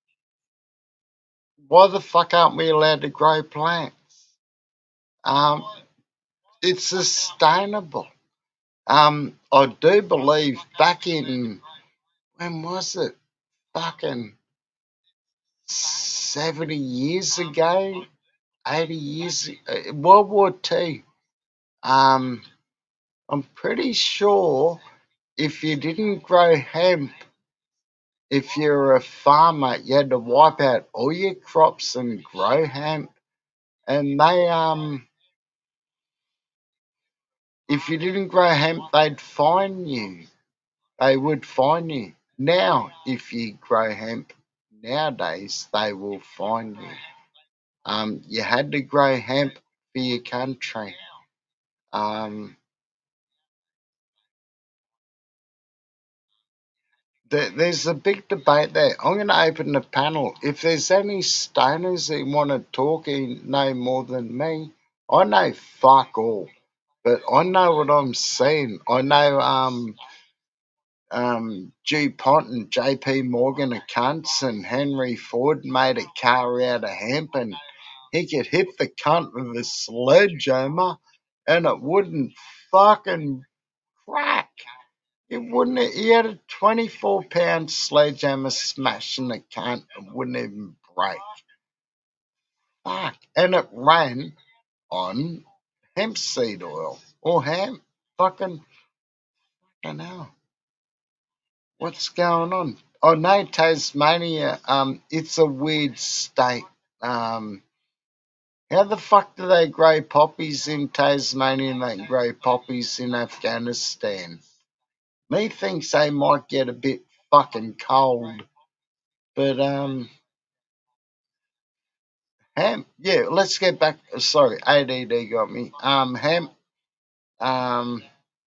A: why the fuck aren't we allowed to grow plants? Um, it's sustainable. Um, I do believe back in when was it? Fucking seventy years ago, eighty years, uh, World War Two. Um, I'm pretty sure if you didn't grow hemp, if you're a farmer, you had to wipe out all your crops and grow hemp. And they, um, if you didn't grow hemp, they'd fine you. They would fine you. Now, if you grow hemp nowadays, they will fine you. Um, you had to grow hemp for your country. Um, there, there's a big debate there. I'm going to open the panel. If there's any stoners that want to talk and know more than me, I know fuck all. But I know what I'm seeing. I know um, um, DuPont and J P Morgan are cunts, and Henry Ford made a car out of hemp, and he could hit the cunt with a sledgehammer and it wouldn't fucking crack. It wouldn't. He had a twenty-four pound sledgehammer smashing the cunt. It wouldn't even break. Fuck. And it ran on hemp seed oil or hemp. Fucking, fucking hell. What's going on? I know Tasmania, um, it's a weird state. Um, how the fuck do they grow poppies in Tasmania and they grow poppies in Afghanistan? Me thinks they might get a bit fucking cold. But, um, hemp, yeah, let's get back. Sorry, A D D got me. Um, hemp, um,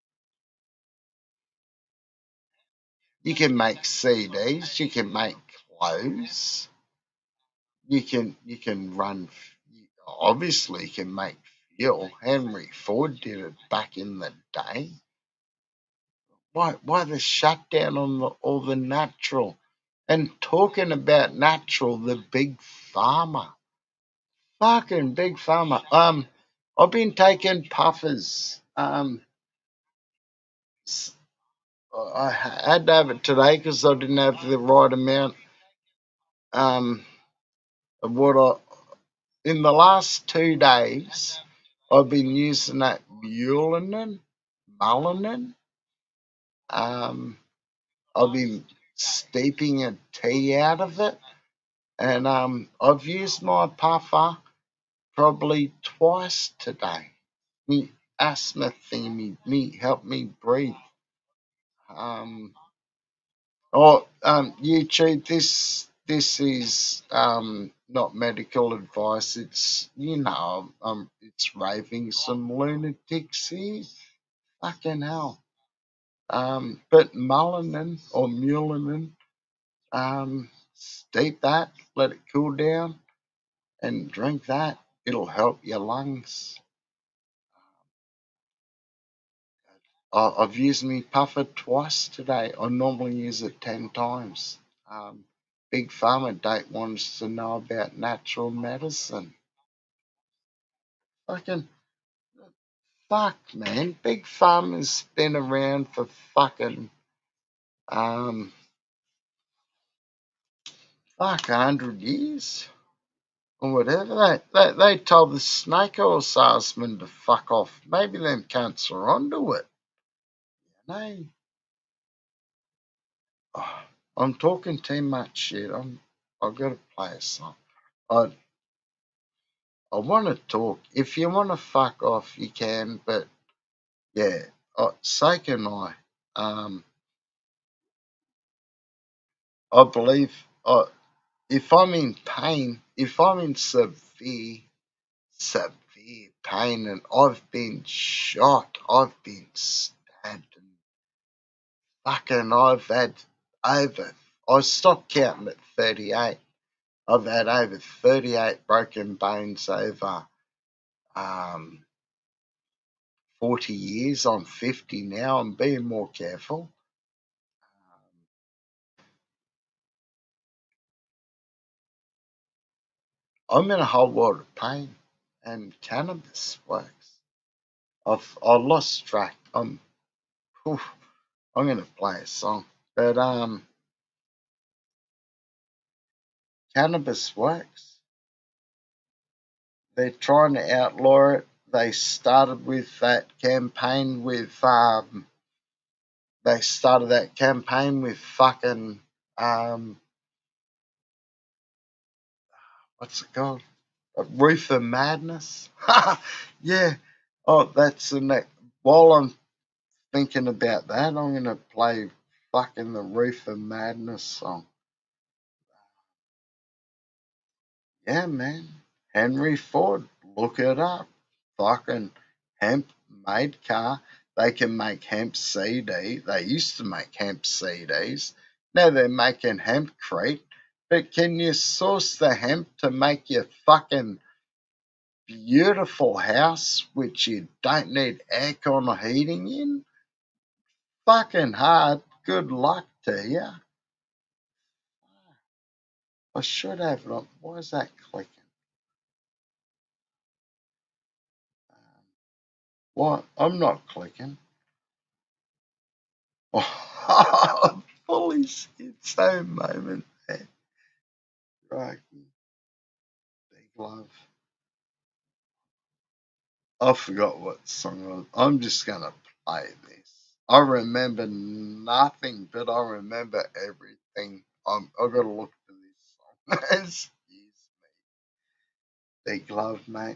A: you can make C Ds, you can make clothes. You can you can run. Obviously, you can make fuel. Henry Ford did it back in the day. Why why the shutdown on the, all the natural? And talking about natural, the big farmer, fucking big farmer. Um, I've been taking puffers. Um, s- I had to have it today because I didn't have the right amount. Um, of what I in the last two days, I've been using that Mullein, Mullein. Um, I've been steeping a tea out of it, and um, I've used my puffer probably twice today. Me asthma thing, me, me help me breathe. Um, oh, um, YouTube, this this is um not medical advice. It's you know, um, it's raving some lunatics here. Fucking hell. Um, but Mullein or Mullein, um, steep that, let it cool down, and drink that. It'll help your lungs. I- I've used me puffer twice today. I normally use it ten times. Um, Big Pharma don't want us to know about natural medicine. Fucking fuck, man. Big Pharma's been around for fucking um fuck a hundred years or whatever. They, they they told the snake oil salesman to fuck off. Maybe them cunts are onto it. You know. Oh, I'm talking too much shit. I'm I've got to play a song. I I want to talk. If you want to fuck off, you can. But yeah, uh, Sake and I, um, I believe uh, if I'm in pain, if I'm in severe, severe pain, and I've been shot, I've been stabbed, and fucking I've had over. I stopped counting at thirty-eight. I've had over thirty-eight broken bones over um forty years. I'm fifty now. I'm being more careful. I'm in a whole world of pain, and cannabis works. I've I lost track. I'm whew, I'm gonna play a song, but um, cannabis works. They're trying to outlaw it. They started with that campaign with um, they started that campaign with fucking um, what's it called? Reefer Madness. Yeah. Oh, that's the next. While I'm thinking about that, I'm gonna play fucking the Reefer Madness song. Yeah, man. Henry Ford. Look it up. Fucking hemp made car. They can make hemp C D. They used to make hemp C Ds. Now they're making hempcrete. But can you source the hemp to make your fucking beautiful house, which you don't need aircon or heating in? Fucking hard. Good luck to you. I should have it. Why is that clicking? Um, what? I'm not clicking. Oh, fully schizo moment there. Right. Big love. I forgot what song it was. I'm just going to play this. I remember nothing, but I remember everything. I'm, I've got to look for this song. Excuse me. Big love, mates.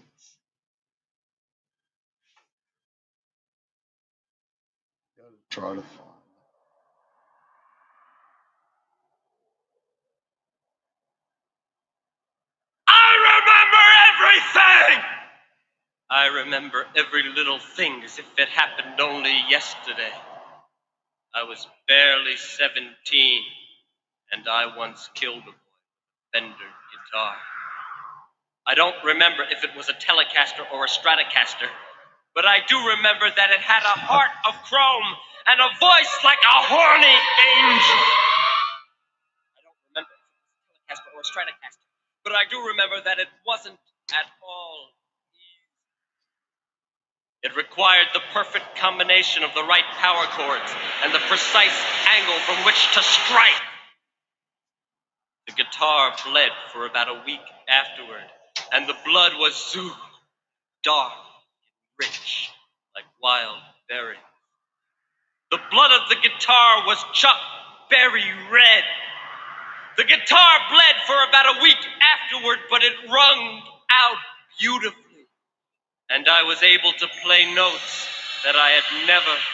A: Got to try to find it.
H: I remember everything! I remember every little thing as if it happened only yesterday. I was barely seventeen, and I once killed a boy with a Fender guitar. I don't remember if it was a Telecaster or a Stratocaster, but I do remember that it had a heart of chrome and a voice like a horny angel. I don't remember if it was a Telecaster or a Stratocaster, but I do remember that it wasn't at all easy. It required the perfect combination of the right power chords and the precise angle from which to strike. The guitar bled for about a week afterward, and the blood was zoo, dark, rich, like wild berries. The blood of the guitar was Chuck Berry red. The guitar bled for about a week afterward, but it rung out beautifully, and I was able to play notes that I had never heard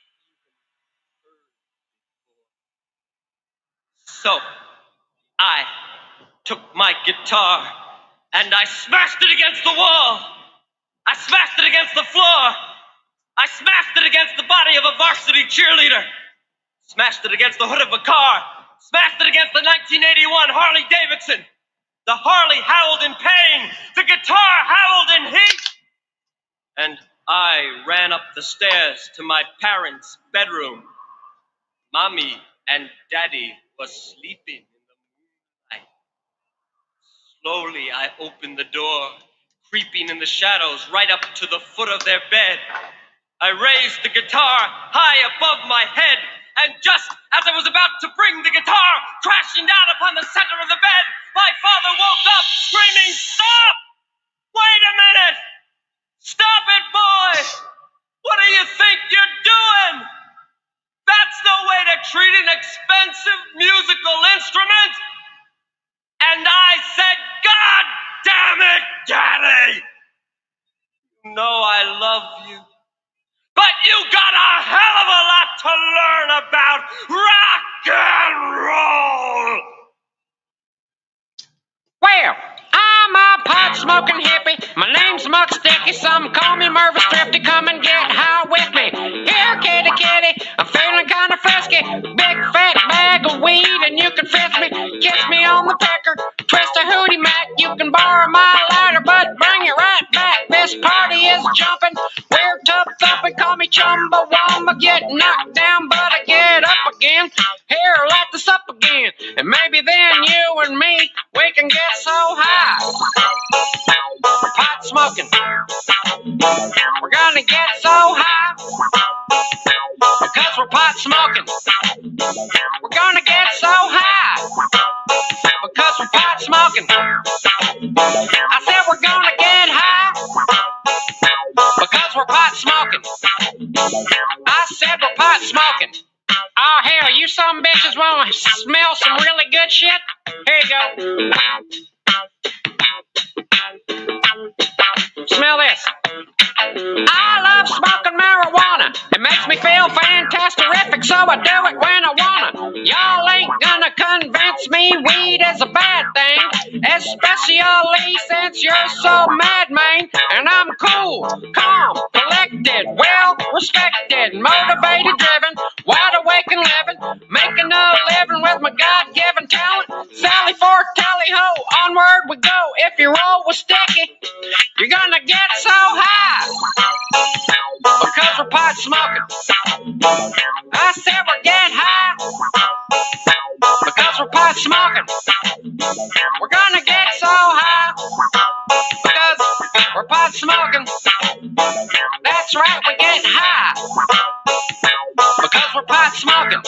H: before. So, I took my guitar and I smashed it against the wall. I smashed it against the floor. I smashed it against the body of a varsity cheerleader. Smashed it against the hood of a car. Smashed it against the nineteen eighty-one Harley Davidson. The Harley howled in pain. The guitar howled in heat. And I ran up the stairs to my parents' bedroom. Mommy and Daddy was sleeping in the moonlight. Slowly, I opened the door, creeping in the shadows right up to the foot of their bed. I raised the guitar high above my head, and just as I was about to bring the guitar crashing down upon the center of the bed, my father woke up screaming, "Stop! Wait a minute! Stop it, boy! What do you think you're doing? That's no way to treat an expensive musical instrument!" And I said, "God damn it, Daddy! You know I love you, but you got a hell of a lot to learn about rock and roll!"
I: Well, I'm a pot-smoking hippie. My name's Muck Sticky. Some call me Mervis Thrifty. Come and get high with me. Here, kitty, kitty. I'm feeling kind of frisky. Big fat bag of weed and you can fist me. Kiss me on the pecker. Twist a hootie mac. You can borrow my lighter, but bring it right back. This party is jumping. We're tub thumping. call me Chumbawamba. Get knocked down, but I get up again. Here, light this up again. And maybe then you and me, we can get so high. Pot smoking. We're gonna get so high. Because we're pot smoking. We're gonna get so high. Because we're pot smoking. I said we're gonna get high. Because we're pot smoking. I said we're pot smoking. Oh, hell, you some bitches want to smell some really good shit? Here you go. Smell this. I love smoking marijuana. It makes me feel fantastic, so I do it when I wanna. Y'all ain't gonna convince me weed is a bad thing, especially since you're so mad, man. And I'm cool, calm, collected, well respected, motivated, driven, wide awake and living, making a living with my God-given talent. Sally for tally-ho, onward we go. If you roll with sticky, you're gonna get so high. Because we're pot smoking. I said we're getting high. Because we're pot smoking. We're gonna get so high. Because we're pot smoking. That's right, we're getting high. Because we're pot smoking.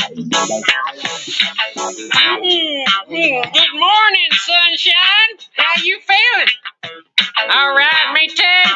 I: Mm-hmm. Good morning, sunshine. How you feeling? All right, me too.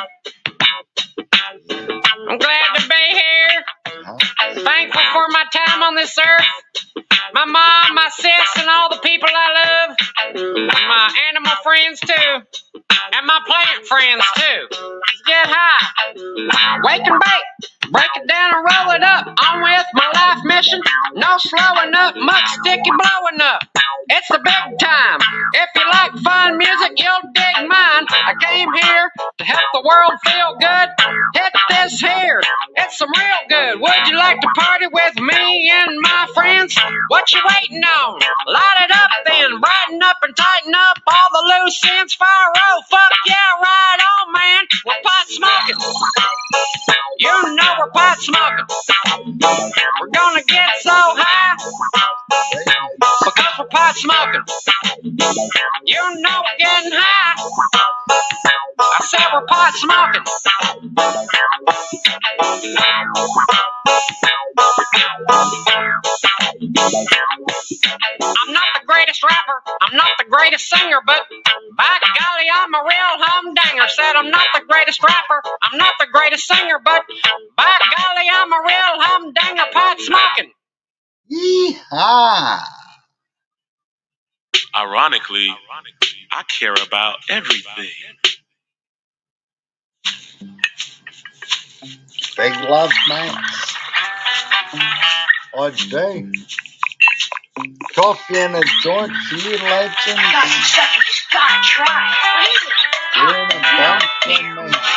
I: I'm glad to be here. Thankful for my time on this earth. My mom, my sis, and all the people I love. My animal friends too. And my plant friends too. Let's get high. Wake and bake. Break it down and roll it up. On with my life mission. No slowing up, much sticky blowing up. It's the big time. If you like fun music, you'll dig mine. I came here to help the world feel good. Hit this here. It's some real good. Would you like to party with me and my friends? What you waiting on? Light it up then. Brighten up and tighten up all the loose ends. Fire roll. Fuck yeah, right on, man. We're pot smoking. You know we're pot smoking. We're gonna get so high. Because we're pot smoking. You know we're getting high. I said we're pot smoking. I'm not the greatest rapper, I'm not the greatest singer, but by golly, I'm a real humdinger. Said I'm not the greatest rapper, I'm not the greatest singer, but by golly, I'm a real humdinger, pot smoking.
A: Yeehaw!
J: Ironically, I care about everything.
A: Big love, man. I do. Coffee and a joint for you, legend.
B: Got some stuff you just gotta try. What is it?
A: You're in a bunk from me.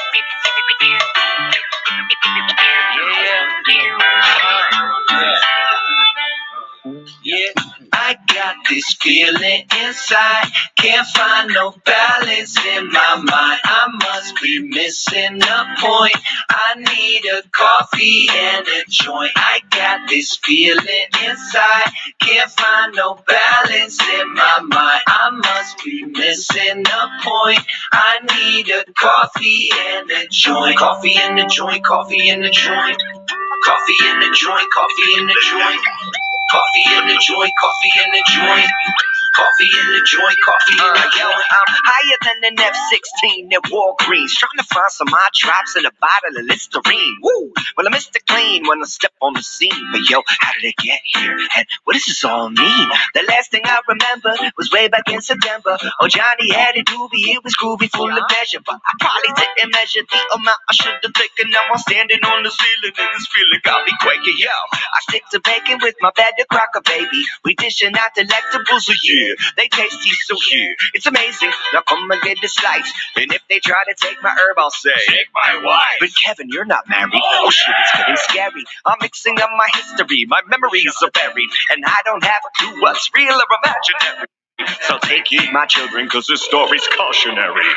B: Yeah, I got this feeling inside. Can't find no balance in my mind. I must be missing a point. I need a coffee and a joint. I got this feeling inside. Can't find no balance in my mind. I must be missing a point. I need a coffee and a joint. Coffee and a joint, coffee and a joint. Coffee in the joint, coffee in the joint. Coffee in the joint, coffee in the joint. Coffee in the joint, coffee in the joint. I'm higher than an F sixteen at Walgreens, trying to find some eye drops and a bottle of Listerine. Woo! Well, I missed it clean when I stepped on the scene. But yo, how did it get here? And what does this all mean? The last thing I remember was way back in September. Oh, Johnny had a doobie, it was groovy, full of pleasure. But I probably didn't measure the amount I should have taken. Now I'm standing on the ceiling and this feeling got me quaking. Yo, I stick to bacon with my better cracker, baby. We dishing out delectables a year. They tasty, so here, it's amazing. Now come and get a slice. And if they try to take my herb, I'll say, take my wife. But Kevin, you're not married. Oh shit, it's getting scary. I'm mixing up my history. My memories are buried. And I don't have a clue what's real or imaginary. So take heed, my children, cause this story's cautionary.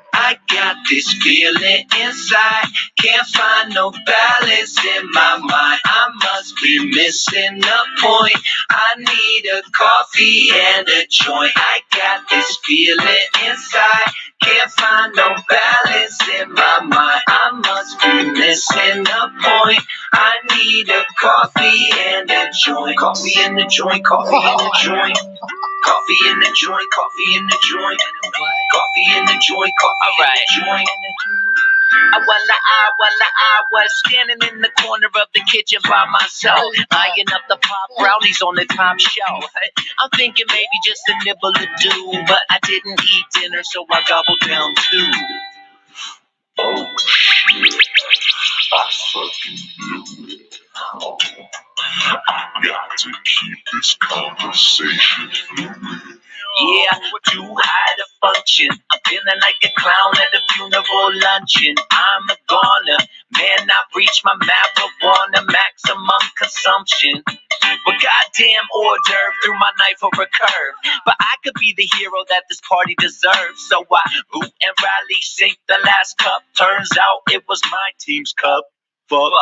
B: I got this feeling inside, can't find no balance in my mind. I must be missing a point. I need a coffee and a joint. I got this feeling inside, can't find no balance in my mind. I must be missing a point. I need a coffee and a joint. Coffee in the joint, coffee in the joint. Coffee in the joint, coffee in the joint. Coffee in the joint, coffee in the joint. I, while I, while I was standing in the corner of the kitchen by myself, eyeing up the pop brownies on the top shelf. I'm thinking maybe just a nibble to do, but I didn't eat dinner, so I gobbled down too. Oh shit, I fucking knew it. Oh, I got to keep this conversation fluid. Yeah, too high to function. I'm feeling like a clown at a funeral luncheon. I'm a goner, man, I've reached my marijuana maximum consumption. But goddamn hors d'oeuvre threw my knife over a curve. But I could be the hero that this party deserves. So I boot and rally, shake the last cup. Turns out it was my team's cup. Fuck.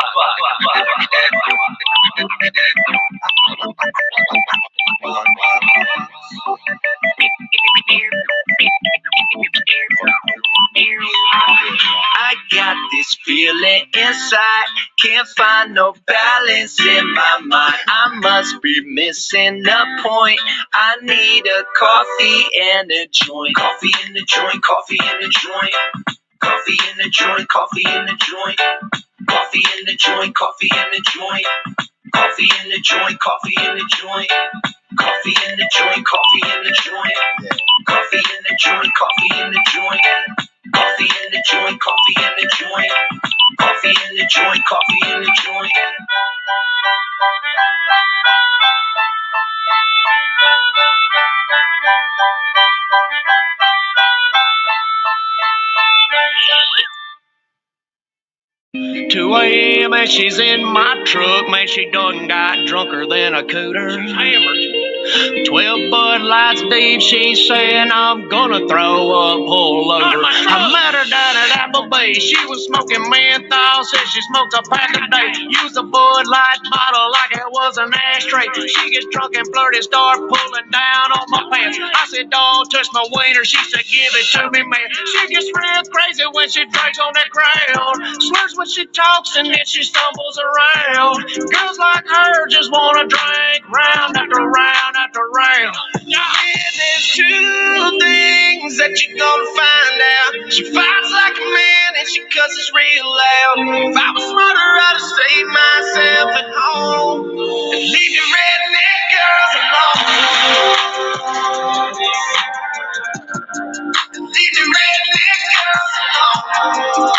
B: I got this feeling inside, can't find no balance in my mind. I must be missing a point. I need a coffee and a joint. Coffee in the joint, coffee in the joint. Coffee in the joint, coffee in the joint. Coffee in the joint, coffee in the joint. Coffee in the joint, coffee in the joint. Coffee in the joint, coffee in the joint. Coffee in the joint, coffee in the joint. Coffee in the joint, coffee in the joint. Coffee in the joint, coffee in the joint.
I: two a m and she's in my truck. Man, she done got drunker than a cooter. She's hammered. Twelve Bud Lights deep, she's saying I'm gonna throw up all over. I met her down at Applebee's. She was smoking menthol, said she smoked a pack a day. Used a Bud Light bottle like it was an ashtray. She gets drunk and flirty, start pulling down on my pants. I said, don't touch my wiener. She said, give it to me, man. She gets real crazy when she drinks on that crowd. Slurs when she talks and then she stumbles around. Girls like her just wanna drink round after round after round. Yeah, there's two things that you're gonna find out. She fights like a man and she cusses real loud. If I was smarter, I'd have stayed myself at home and leave you redneck girls alone. Leave you redneck girls alone.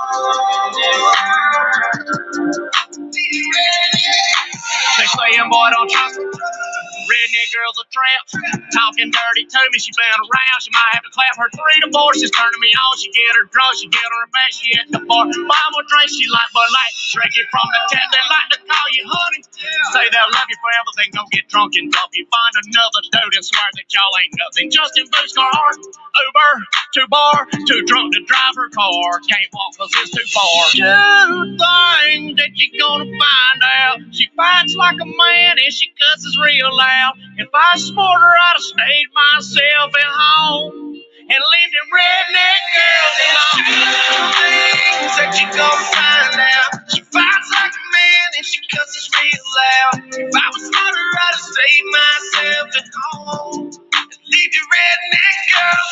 I: They saying, boy, don't trust me. Redneck girl's a trap, talking dirty to me. She been around, she might have to clap her three divorces. Turning me on, she get her drunk, she get on her back, she at the bar. Buy more drink, she like Bud Light. Drink it from the tap, they like to call you honey. Say they'll love you forever, then go get drunk and dump you. Find another dude and swear that y'all ain't nothing. Justin Booth's car, Uber, too bar, too drunk to drive her car. Can't walk cause it's too far. Two things that you're gonna find out. She fights like a man and she cusses real loud. If I was smarter, I'd have stayed myself at home and leave them redneck girls alone. Two things that you gonna find out. She fights like a man and she cusses real loud. If I was smarter, I'd have stayed myself at home and leave the redneck girls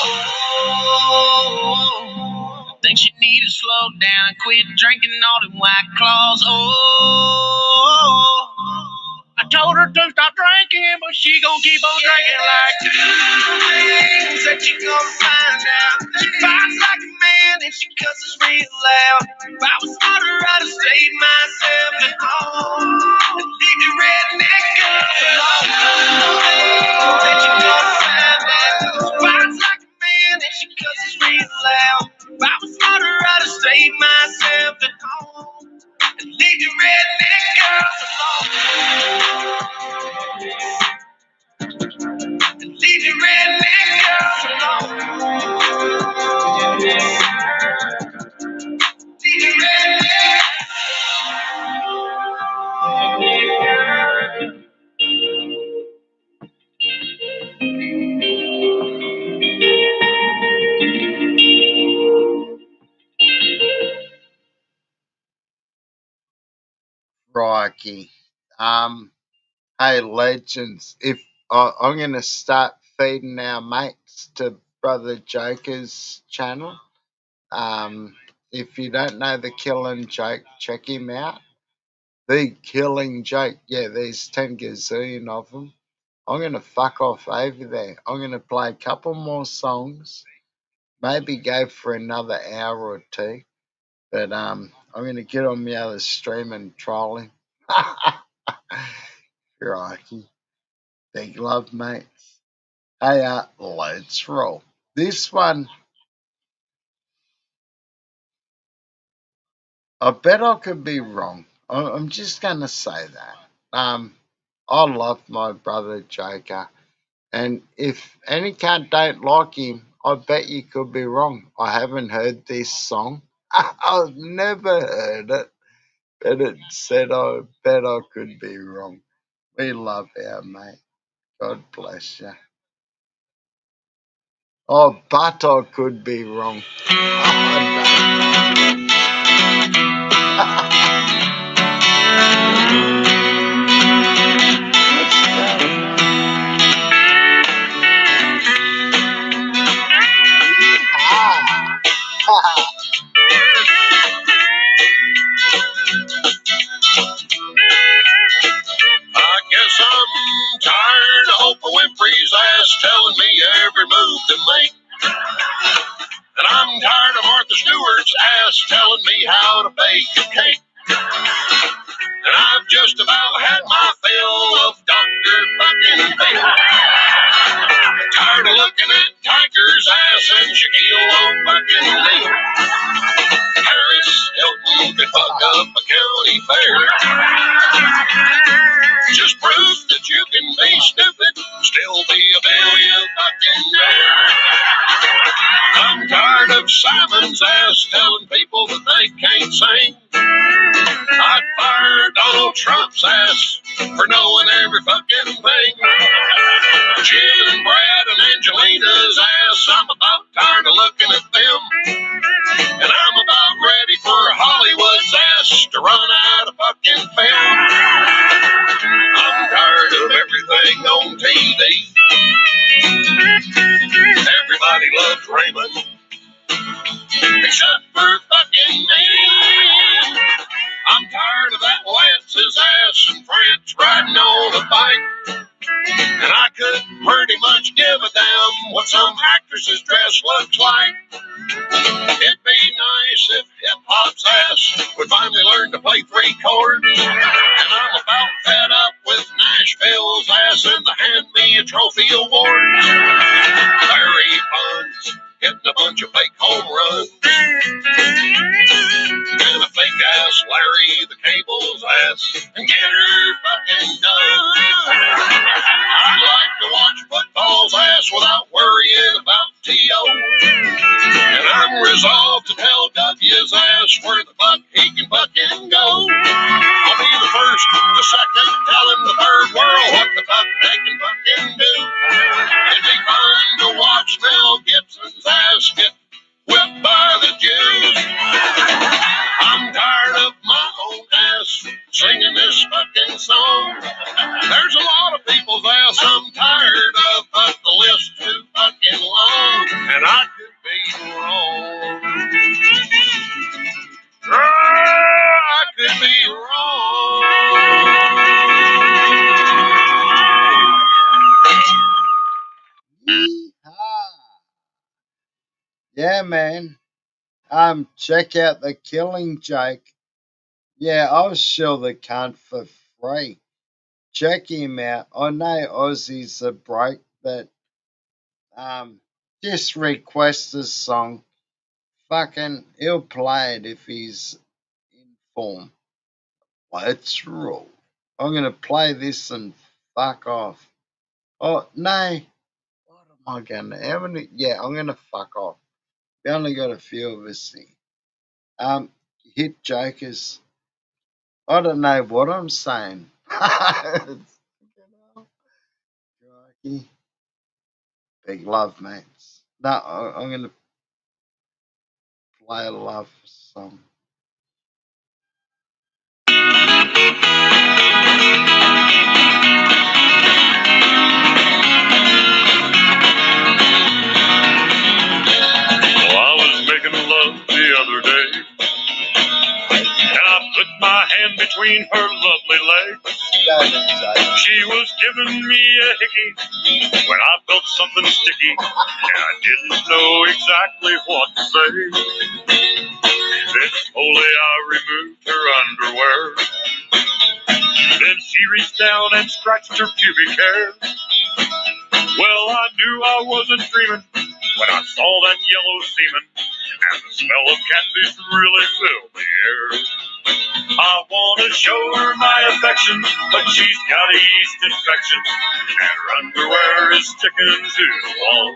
I: alone. I think she need to slow down and quit drinking all them White Claws. Oh, I told her to stop drinking, but she gon' keep on drinking like two things that you gon' find out. She fights like a man and she cusses real loud. If I was smarter, I'd have stayed myself at home and leave the redneck girls alone. Two things that you gon' find out. She fights like a man and she cusses real loud. If I was smarter, I'd have stayed myself at home and leave the redneck girls alone. Leave the redneck girls alone.
A: Crikey. Um, hey, legends, if I, I'm going to start feeding our mates to Brother Joker's channel. Um, if you don't know The Killing Joke, check him out. The Killing Joke. Yeah, there's ten gazillion of them. I'm going to fuck off over there. I'm going to play a couple more songs. Maybe go for another hour or two. But um, I'm going to get on the other stream and troll him. Crikey. Big love, mates. Hey, uh, let's roll. This one, I bet I could be wrong. I- I'm just going to say that. Um, I love my brother Joker. And if any cunt don't like him, I bet you could be wrong. I haven't heard this song. I've never heard it. But it said I bet I could be wrong. We love our mate. God bless you. Oh, but I could be wrong.
D: I guess I'm tired of Oprah Winfrey's ass telling me every move to make. And I'm tired of Martha Stewart's ass telling me how to bake a cake. And I've just about had my fill of Doctor fucking Phil. Tired of looking at Tiger's ass and Shaquille O'Neal. Paris Hilton could fuck up a county fair. Just proof that you can be stupid, still be a billion fucking there. I'm tired of Simon's ass telling people that they can't sing. I'd fire Donald Trump's ass for knowing every fucking thing. Jim and Brad and Angelina's ass, I'm about tired of looking at them. And I'm about ready for Hollywood's ass to run out of fucking film. I'm tired of everything on T V. Everybody loves Raymond, except for fucking me. I'm tired of that Lance's ass and France riding on a bike. And I could pretty much give a damn what some actress's dress looks like. It'd be nice if hip-hop's ass would finally learn to play three chords. And I'm about fed up with Nashville's ass and the Hand Me a Trophy Awards. Larry Bonds hitting a bunch of fake home runs. And a fake-ass Larry the Cable's ass and get her fucking done. I'd like to watch football's ass without worrying about T O. And I'm resolved to tell W's ass where the fuck he can fucking go. I'll be the first, the second, telling the third world what the fuck they can fucking do. It'd be fun to watch Mel Gibson's ass get whipped by the Jews. I'm tired of my own ass singing this fucking song. There's a lot of people's ass I'm tired of, but the list's too fucking long. And I could be wrong. I could be wrong.
A: Yeah, man. Um, check out The Killing Joke. Yeah, I'll show the cunt for free. Check him out. I know Aussies are broke, but um, just request a song. Fucking, he'll play it if he's in form. Let's roll. I'm gonna play this and fuck off. Oh no. What am I gonna? How many? Yeah, I'm gonna fuck off. We only got a few of us here. Um, hit jokers. I don't know what I'm saying. Big love, mates. No, I- I'm gonna play a love song.
F: between her lovely legs. She was giving me a hickey when I felt something sticky, and I didn't know exactly what to say. Then slowly I removed her underwear. Then she reached down and scratched her pubic hair. Well, I knew I wasn't dreaming when I saw that yellow semen, and the smell of catfish really filled the air. I want to show her my affection, but she's got a yeast infection, and her underwear is sticking to the wall.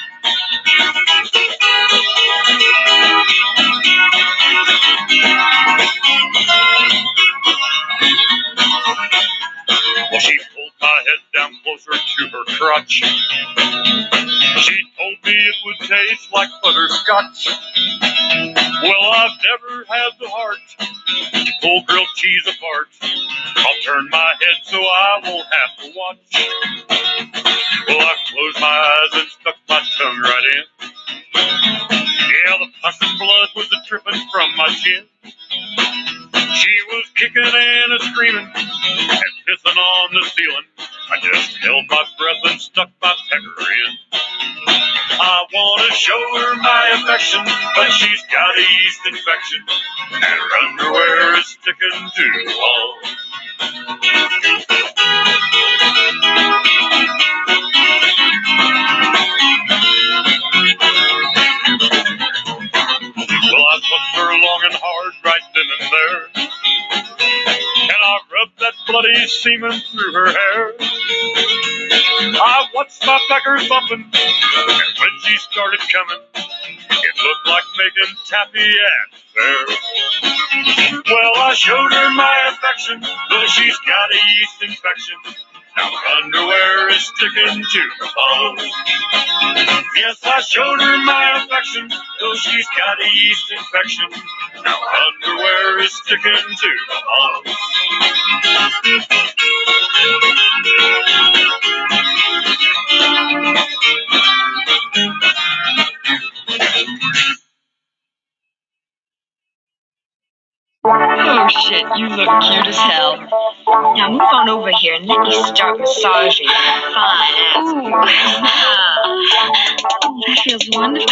F: Well, she pulled my head down closer to her crotch. She told me it would taste like butterscotch. Well, I've never had the heart to pull grilled cheese apart. I'll turn my head so I won't have to watch. Well, I closed my eyes and stuck my tongue right in. Yeah, the pus and blood was a-dripping from my chin. She was kicking and a-screaming and pissing on the ceiling. I just held my breath and stuck my pecker in. I want to show her my affection, but she's got a yeast infection, and her underwear is sticking to the wall. Well, I fucked her long and hard right then and there, and I rubbed that bloody semen through her hair. I watched my pecker thumping, and when she started coming, it looked like making taffy at the fair. Well, I showed her my affection, though she's got a yeast infection. Now her underwear is sticking to the bone. Yes, I showed her my affection, though she's got a yeast infection. Now her underwear is sticking to the bone.
K: Oh shit, you look cute as hell. Now move on over here and let me start massaging your fine ass. Ooh. Oh, that feels wonderful.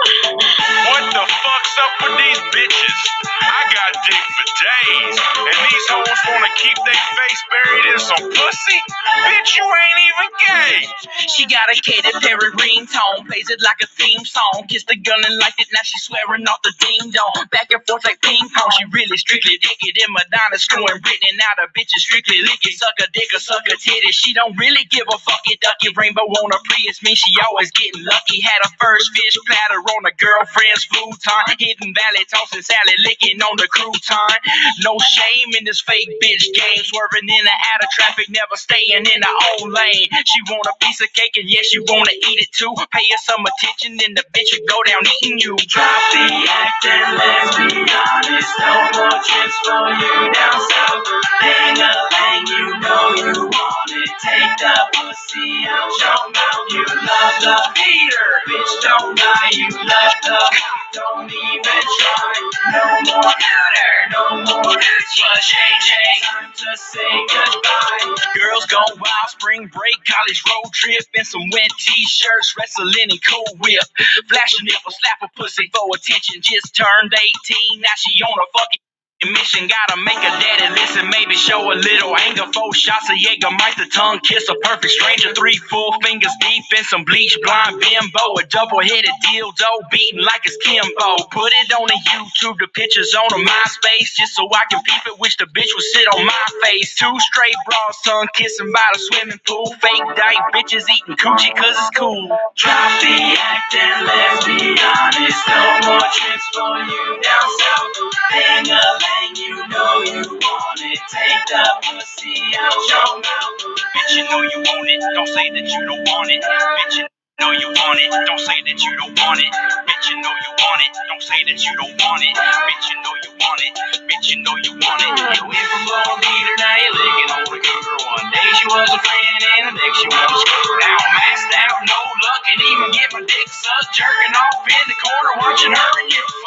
J: What the fuck's up with these bitches? I got dick for days, and these hoes wanna keep their face buried in some pussy? Bitch, you ain't even gay.
L: She got a Katy Perry ringtone, plays it like a theme song. Kissed the gun and liked it, now she's swearing off the ding dong. Back and forth like ping pong, she really strictly dick it. In Madonna screwing Britney, now the bitch is strictly licky. Suck a dick or suck a titty, she don't really give a fuck it ducky. Rainbow on her Prius means she always getting lucky. Had a first fish platter on a girlfriend's futon. Hidden Valley tossing Sally licking on the crouton. No shame in this fake bitch game, swerving in and out of traffic, never staying in her own lane. She want a piece of cake and yes, she wanna eat it too. Pay her some attention and the bitch will go down eating you.
B: Drop the act and let's be honest. No more trips for you down south. Dang a thing, you know you want it. Take the pussy out your mouth. You love the beater, bitch, don't lie. You love the cop, don't even try. No more counter, no more extra J J. Time to say goodbye.
L: Girls gone wild, spring break, college road trip, and some wet t-shirts, wrestling in Cool Whip. Flash a nipple, slap a pussy for attention. Just turned eighteen, now she on a fucking mission. Gotta make a daddy listen, maybe show a little anger. Four shots of Jägermeister, tongue kiss a perfect stranger. Three full fingers deep in some bleach blonde bimbo. A double-headed dildo beating like it's Kimbo. Put it on the YouTube, the pictures on the MySpace, just so I can peep it. Wish the bitch would sit on my face. Two straight bras, tongue kissing by the swimming pool. Fake dyke bitches eating coochie cause it's cool.
B: Drop the act and let's be honest. No more trips for you down south. Dang a thing, you know you want it. Take the pussy out your mouth.
L: Bitch, you know you want it. Don't say that you don't want it. Bitch, you know you want it. Don't say that you don't want it. Bitch, you know you want it. Don't say that you don't want it. Bitch, you know you want it. Bitch, you know you want it.
B: You went from blowing beater, now you're licking on the cougar. One day she was a friend and the next she was a scooter.
L: Now I'm maxed out, no luck, and even get my dick sucked. Jerking off in the corner, watching her and you fuck.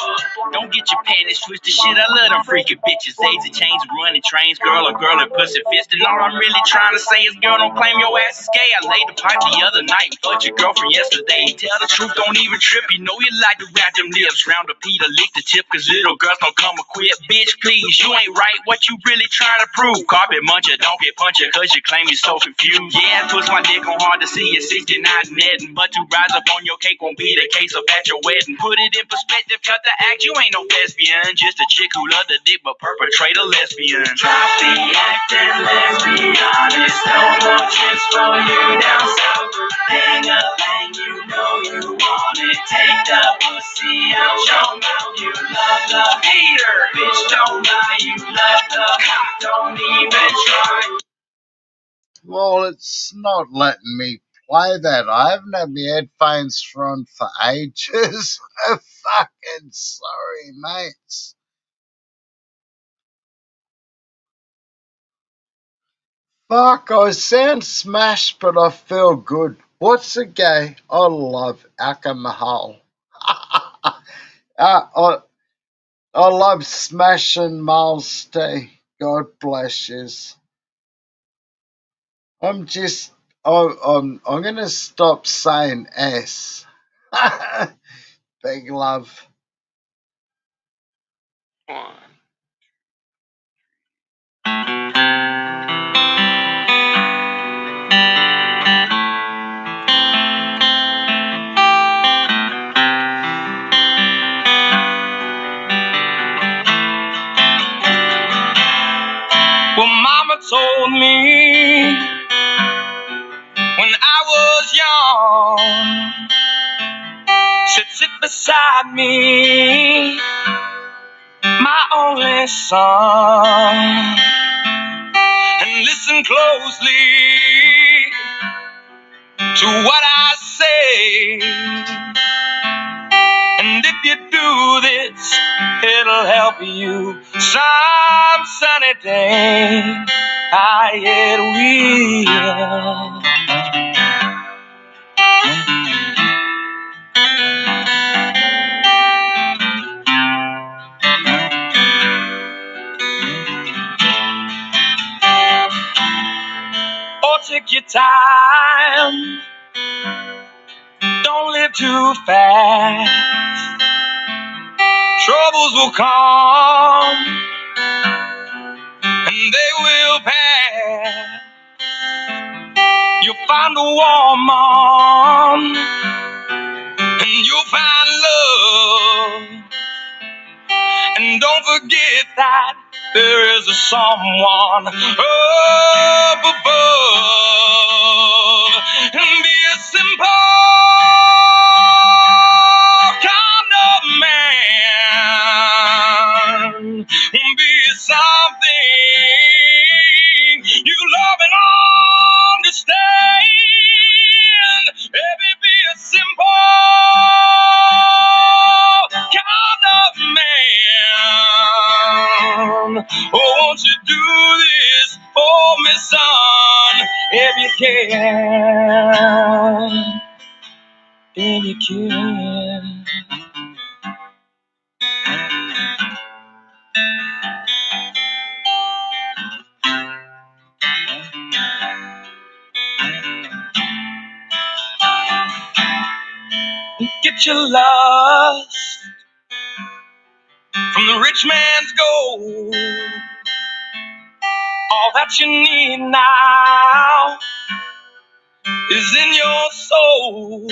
L: Don't get your panties twisted, shit. I love them freaky bitches. Daisy chains, running trains, girl or girl and pussy fisting. All I'm really trying to say is, girl, don't claim your ass is gay. I laid the pipe the other night, fucked your girlfriend yesterday. Tell the truth, don't even trip. You know you like to wrap them lips round the Peter, lick the tip, cause little girls don't come equipped. Bitch, please, you ain't right. What you really trying to prove? Carpet muncher, don't get puncher, cause you claim you're so confused. Yeah, I twist my dick on hard to see at sixty-nine netting, but to rise up on your cake won't be the case of at your wedding. Put it in perspective, cut the act, you ain't no lesbian, just a chick who love the dick but perpetrate a lesbian.
B: Drop the act and let's be honest. No more trips for you down south. Hang up and you know you want it. Take the pussy out your mouth. You love the heater, bitch, don't lie. You love the cock, don't even try.
A: Well, it's not letting me play that. I haven't had my headphones on for ages. I'm fucking sorry, mates. Fuck, I sound smashed, but I feel good. What's a gay? I love alcohol. uh, I, I love smashing Miles T. God bless yous. I'm just, I, I'm, I'm gonna stop saying S. Big love.
I: One. Well, Mama told me when I was young, said sit beside me, my only son, and listen closely to what I say. And if you do this, it'll help you some sunny day. Ah, it will. Oh, take your time. Don't live too fast. Troubles will come and they will pass. You'll find a woman and you'll find love. And don't forget that there is a someone up above. And be a simple kind of man. Be something you love and understand. Baby, be a simple kind of man. Oh, won't you do this for me, son, if you can, if you can. Get your lust from the rich man's gold. All that you need now is in your soul.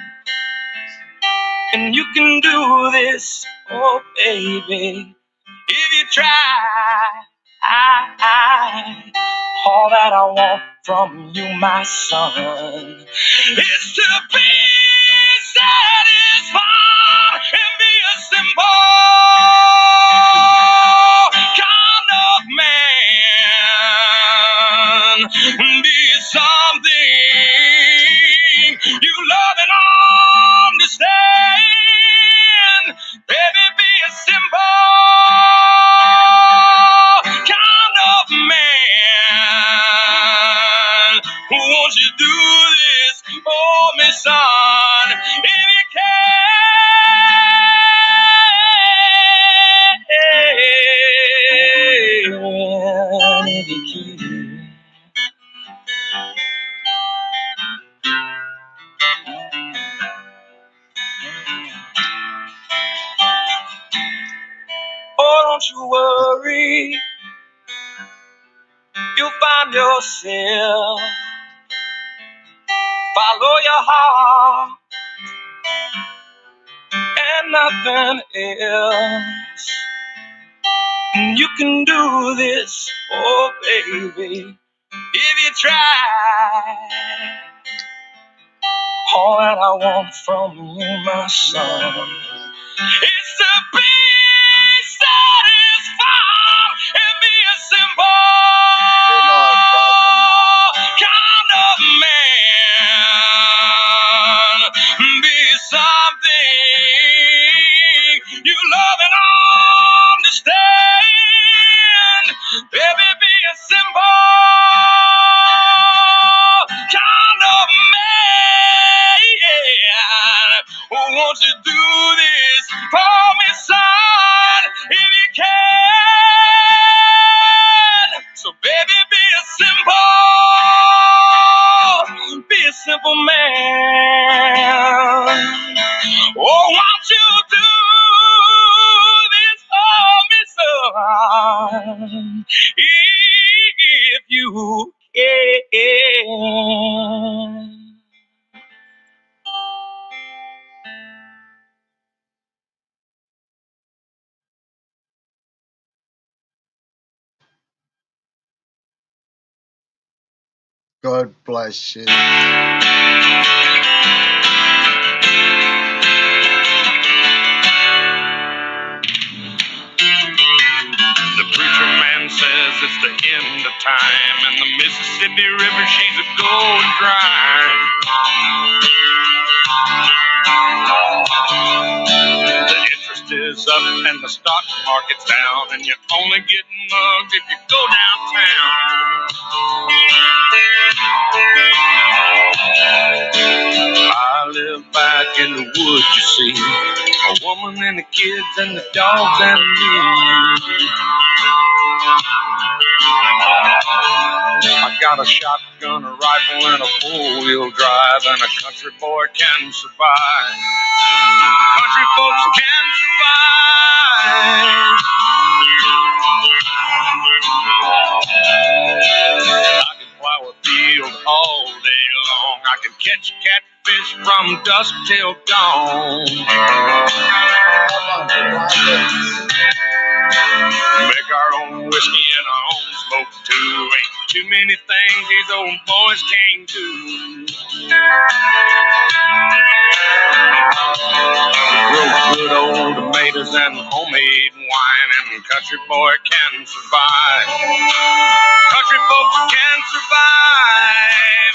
I: And you can do this, oh baby, if you try. I, I, all that I want from you, my son, is to be satisfied and be a simple kind of man. Be something you love and understand. Baby, be a simple kind of man. Won't you do this for me, son, if you can?
H: don't you worry. You'll find yourself. Follow your heart and nothing else. You can do this, oh baby, if you try. All that I want from you, my son, is to be satisfied and be a simple kind of man. Be something you love and understand. Baby, be a simple kind of man. Won't you do this for me, son, if you can? So baby, be a simple, be a simple man. Oh, won't you do this for me, son, if you can?
A: God bless you.
J: The preacher man says it's the end of time, and the Mississippi River shades are going dry. The interest is up and the stock market's down, and you're only getting mugged if you go downtown. I live back in the woods, you see, a woman and the kids and the dogs and me. I got a shotgun, a rifle, and a four-wheel drive, and a country boy can survive. Country folks can survive. I can plow a field all day long. I can catch catfish from dusk till dawn. Make our own whiskey and our own smoke too. Ain't too many things these old boys can't do. Grow good old tomatoes and homemade wine, and country boy can survive. Country folks can survive.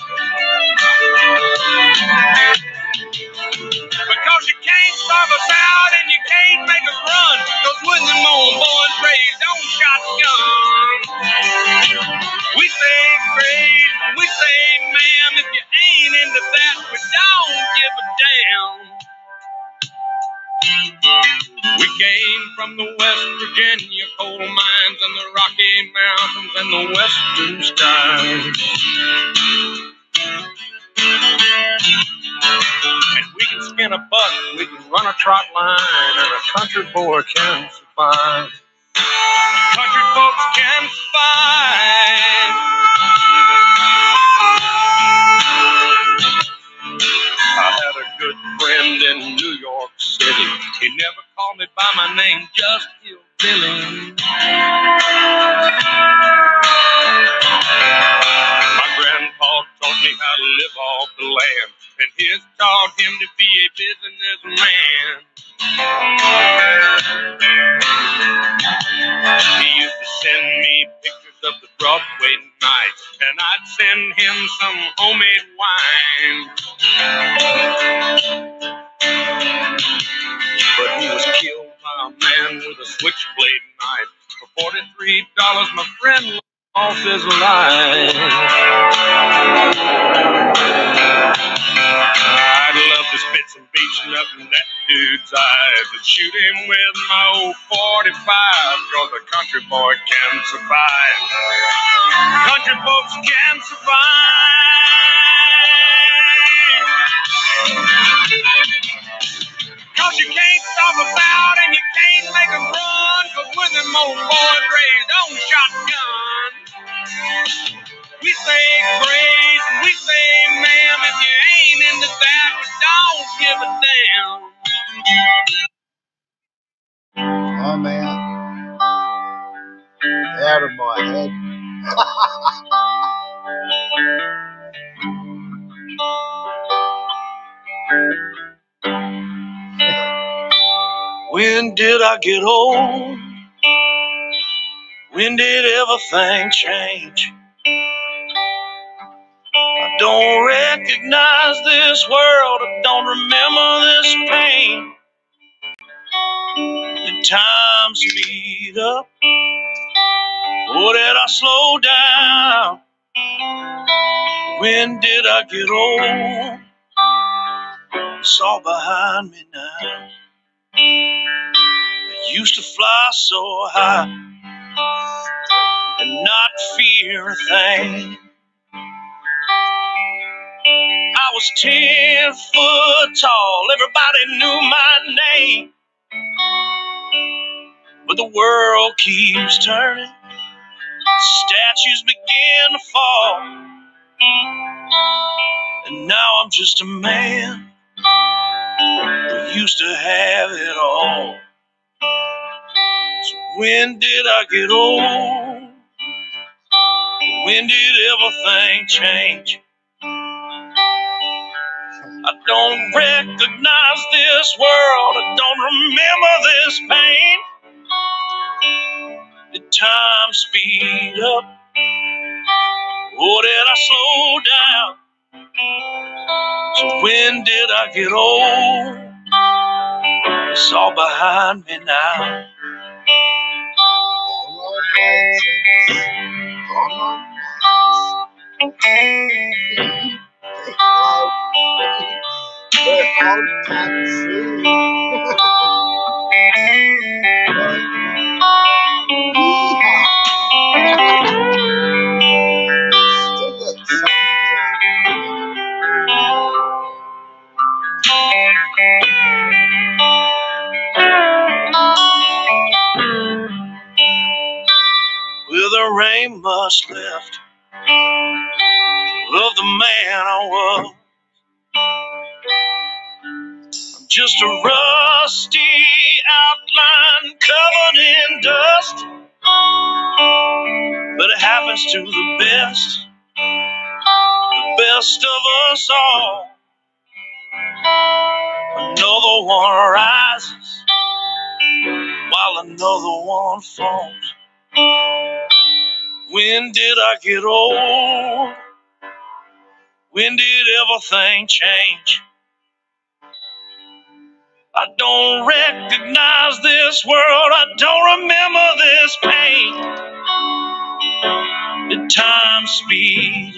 J: Because you can't starve us out and you can't make us run. Those woods and moon boys raised on shotguns. We say great, we say ma'am, if you ain't into that, we don't give a damn. We came from the West Virginia coal mines and the Rocky Mountains and the western skies. And we can skin a buck, we can run a trot line, and a country boy can survive. Country folks can survive. I had a good friend in New York City. He never called me by my name, just Hillbilly. My grandpa taught me how to live off the land, and his taught him to be a businessman. He used to send me pictures of the Broadway nights, and I'd send him some homemade wine. But he was killed by a man with a switchblade knife. For forty-three dollars, my friend lost his life. I'd love to spit some beach nut in that dude's eyes and shoot him with my old forty-five, cause a country boy can survive. Country folks can survive. Cause you can't stop us out and you can't make us run, cause we're
D: old boys raised on shotgun. We say grace and we say ma'am if you ain't into that, we don't give a damn.
A: I'm out. Out of my head.
D: When did I get old? When did everything change? I don't recognize this world. I don't remember this pain. Did time speed up? Or did I slow down? When did I get old? It's all behind me now. I used to fly so high and not fear a thing. I was ten foot tall, everybody knew my name. But the world keeps turning, statues begin to fall, and now I'm just a man who used to have it all. So when did I get old? When did everything change? I don't recognize this world. I don't remember this pain. Did time speed up? Or did I slow down? So when did I get old? It's all behind me now. With the rain much left of the man I was, I'm just a rusty outline covered in dust. But it happens to the best, the best of us all. Another one rises while another one falls. When did I get old? When did everything change? I don't recognize this world. I don't remember this pain. Did time speed?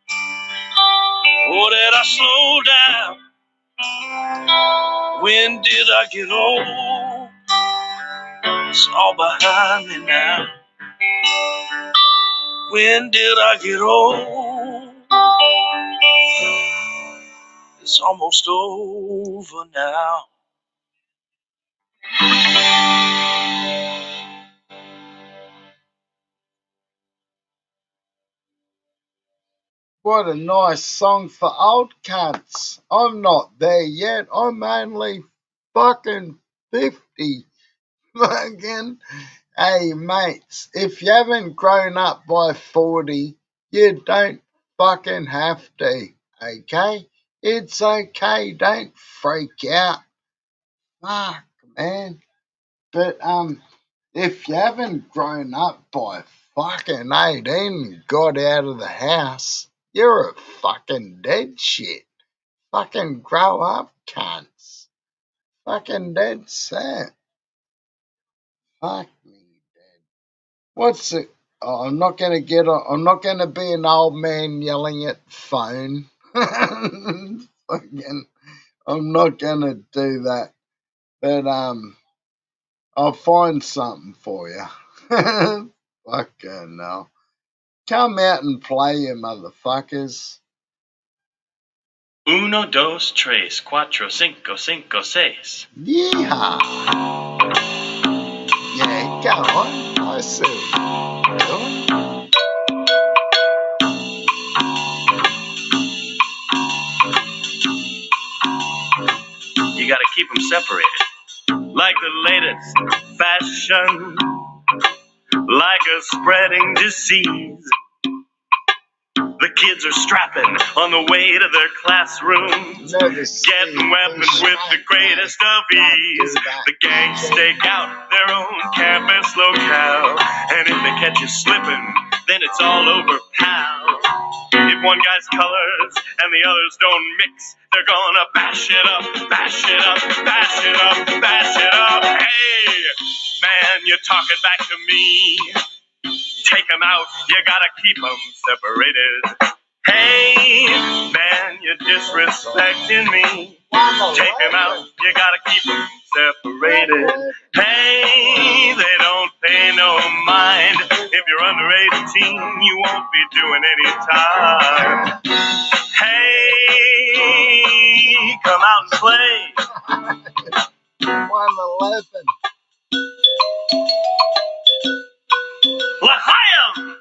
D: Or did I slow down? When did I get old? It's all behind me now. When did I get old? It's almost over now.
A: What a nice song for old cunts. I'm not there yet. I'm only fucking fifty. Fucking, hey mates, if you haven't grown up by forty, you don't fucking have to, okay? It's okay, don't freak out. Fuck, man. But, um, if you haven't grown up by fucking eighteen and got out of the house, you're a fucking dead shit. Fucking grow up, cunts. Fucking dead set. Fuck me, dead. What's it? Oh, I'm not gonna get on. I'm not gonna be an old man yelling at the phone. Fucking, I'm not gonna do that. But, um, I'll find something for you. Fucking hell. Come out and play, you motherfuckers.
M: Uno, dos, tres, cuatro, cinco, cinco, seis.
A: Yeehaw. Yeah. Go on, I see. Go on.
M: You gotta keep them separated. Like the latest fashion, like a spreading disease. The kids are strapping on the way to their classrooms, getting weapons with the greatest of ease. The gangs stake out their own campus locale, and if they catch you slipping, then it's all over, pal. If one guy's colors and the others don't mix, they're gonna bash it up, bash it up, bash it up, bash it up. Hey, man, you're talking back to me. Take them out, you gotta keep them separated. Hey, man, you're disrespecting me. Take them out, you gotta keep them separated. Hey, they don't pay no mind. If you're under eighteen, you won't be doing any time. Hey, come out and play.
A: one eleven.
M: L'chaim!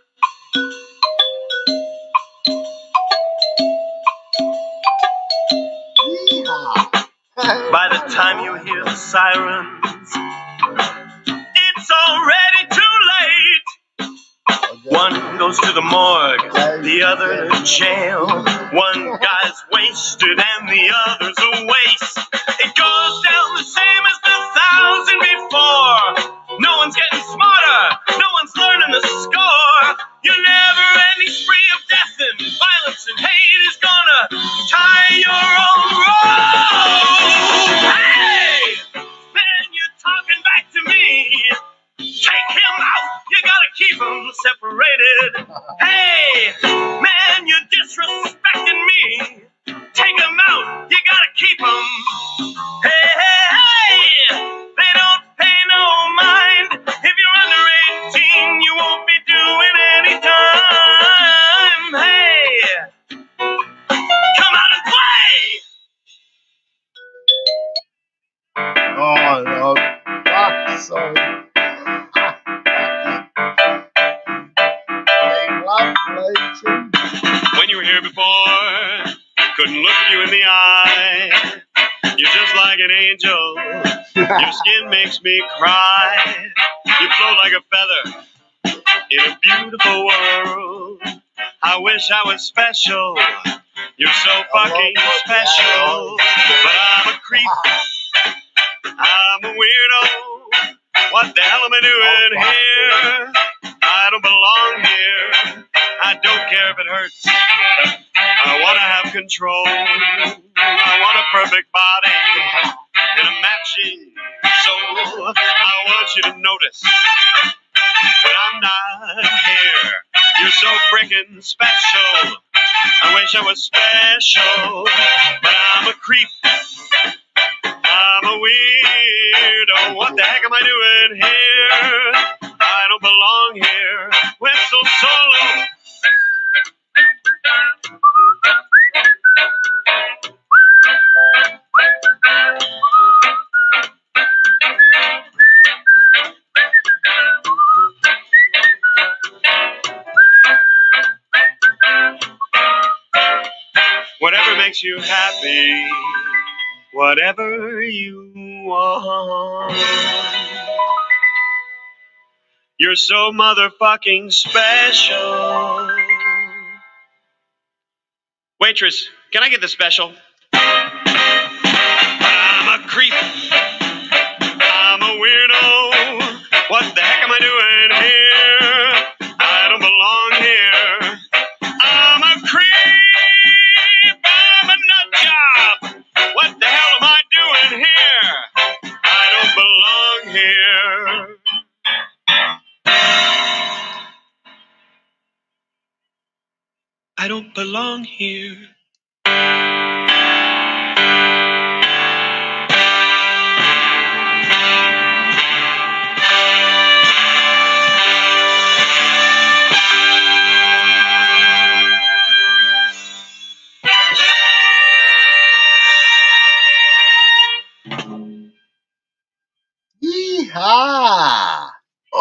M: By the time you hear the sirens, it's already too late. One goes to the morgue, the other to jail. One guy's wasted and the other's a waste. It goes down the same as the thousand before. No one's getting smarter, no one's learning the score. Your never-ending spree of death and violence and hate is gonna tie your own road. Hey, man, you're talking back to me. Take him out, you gotta keep him separated. Hey, man, you're disrespecting me. Take him out, you gotta keep him. Hey, hey, hey, they don't pay no mind. If you're under eighteen, you won't be doing any time. Hey, come out and play.
A: Oh, no. Fuck, so.
M: When you were here before, couldn't look you in the eye. You're just like an angel. Your skin makes me cry. You float like a feather in a beautiful world. I wish I was special. You're so fucking special. But I'm a creep. I'm a weirdo. What the hell am I doing here? I don't belong here. I don't care if it hurts. I want to have control. I want a perfect body and a matching soul. I want you to notice when I'm not here. You're so freaking special. I wish I was special, but I'm a creep. I'm a weirdo. What the heck am I doing here? I don't belong here. Whistle solo. Whatever makes you happy, whatever you want. You're so motherfucking special. Waitress, can I get the special? I'm a creep. I'm a weirdo. What the heck am I doing here? I don't belong here. I'm a creep. I'm a nut job. What the hell am I doing here? I don't belong here. I don't belong here.
A: Yeehaw!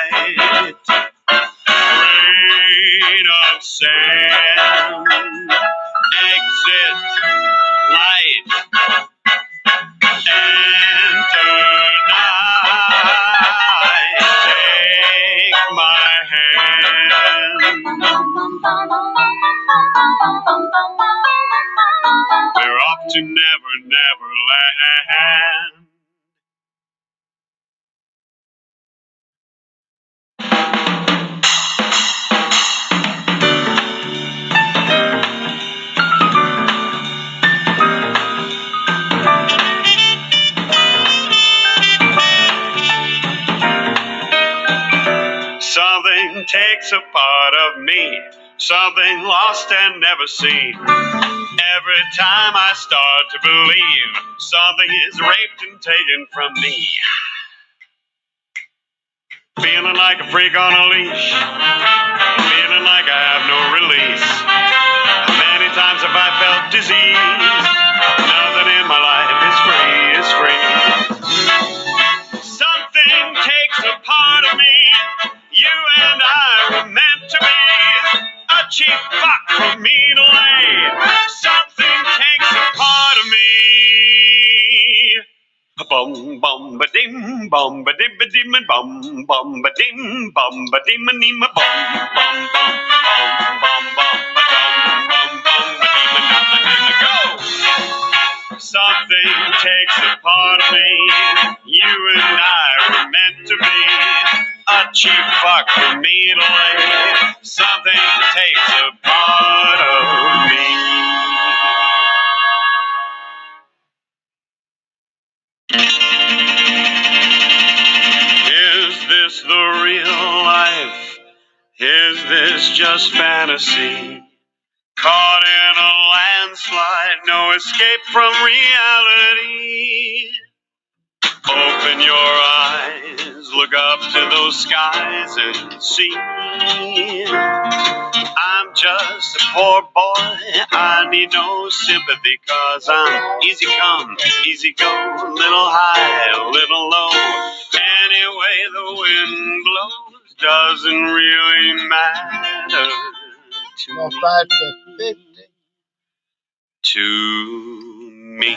M: We're off to Never Never Land. Something takes a part of me, something lost and never seen. Every time I start to believe something is raped and taken from me. Feeling like a freak on a leash, feeling like I have no release. How many times have I felt disease? Nothing in my life is free, is free. Something takes a part of me. You and I were meant to be. A cheap fuck for me to lay. Something takes a part of me. Bum bum ba dim bum ba dim ba dim bum bum ba dim bum ba dim a nim bum bum bum bum bum bum ba dum bum bum ba dim a dum a go. Something takes a part of me. You and I were meant to be. A cheap fuck for me to lay. Something takes a part of me. Is this the real life? Is this just fantasy? Caught in a landslide, no escape from reality. Open your eyes, look up to those skies and see. I'm just a poor boy, I need no sympathy, cause I'm easy come, easy go, little high, a little low. Anyway the wind blows doesn't really matter to
A: Well,
M: me.
A: five to fifty.
M: To me.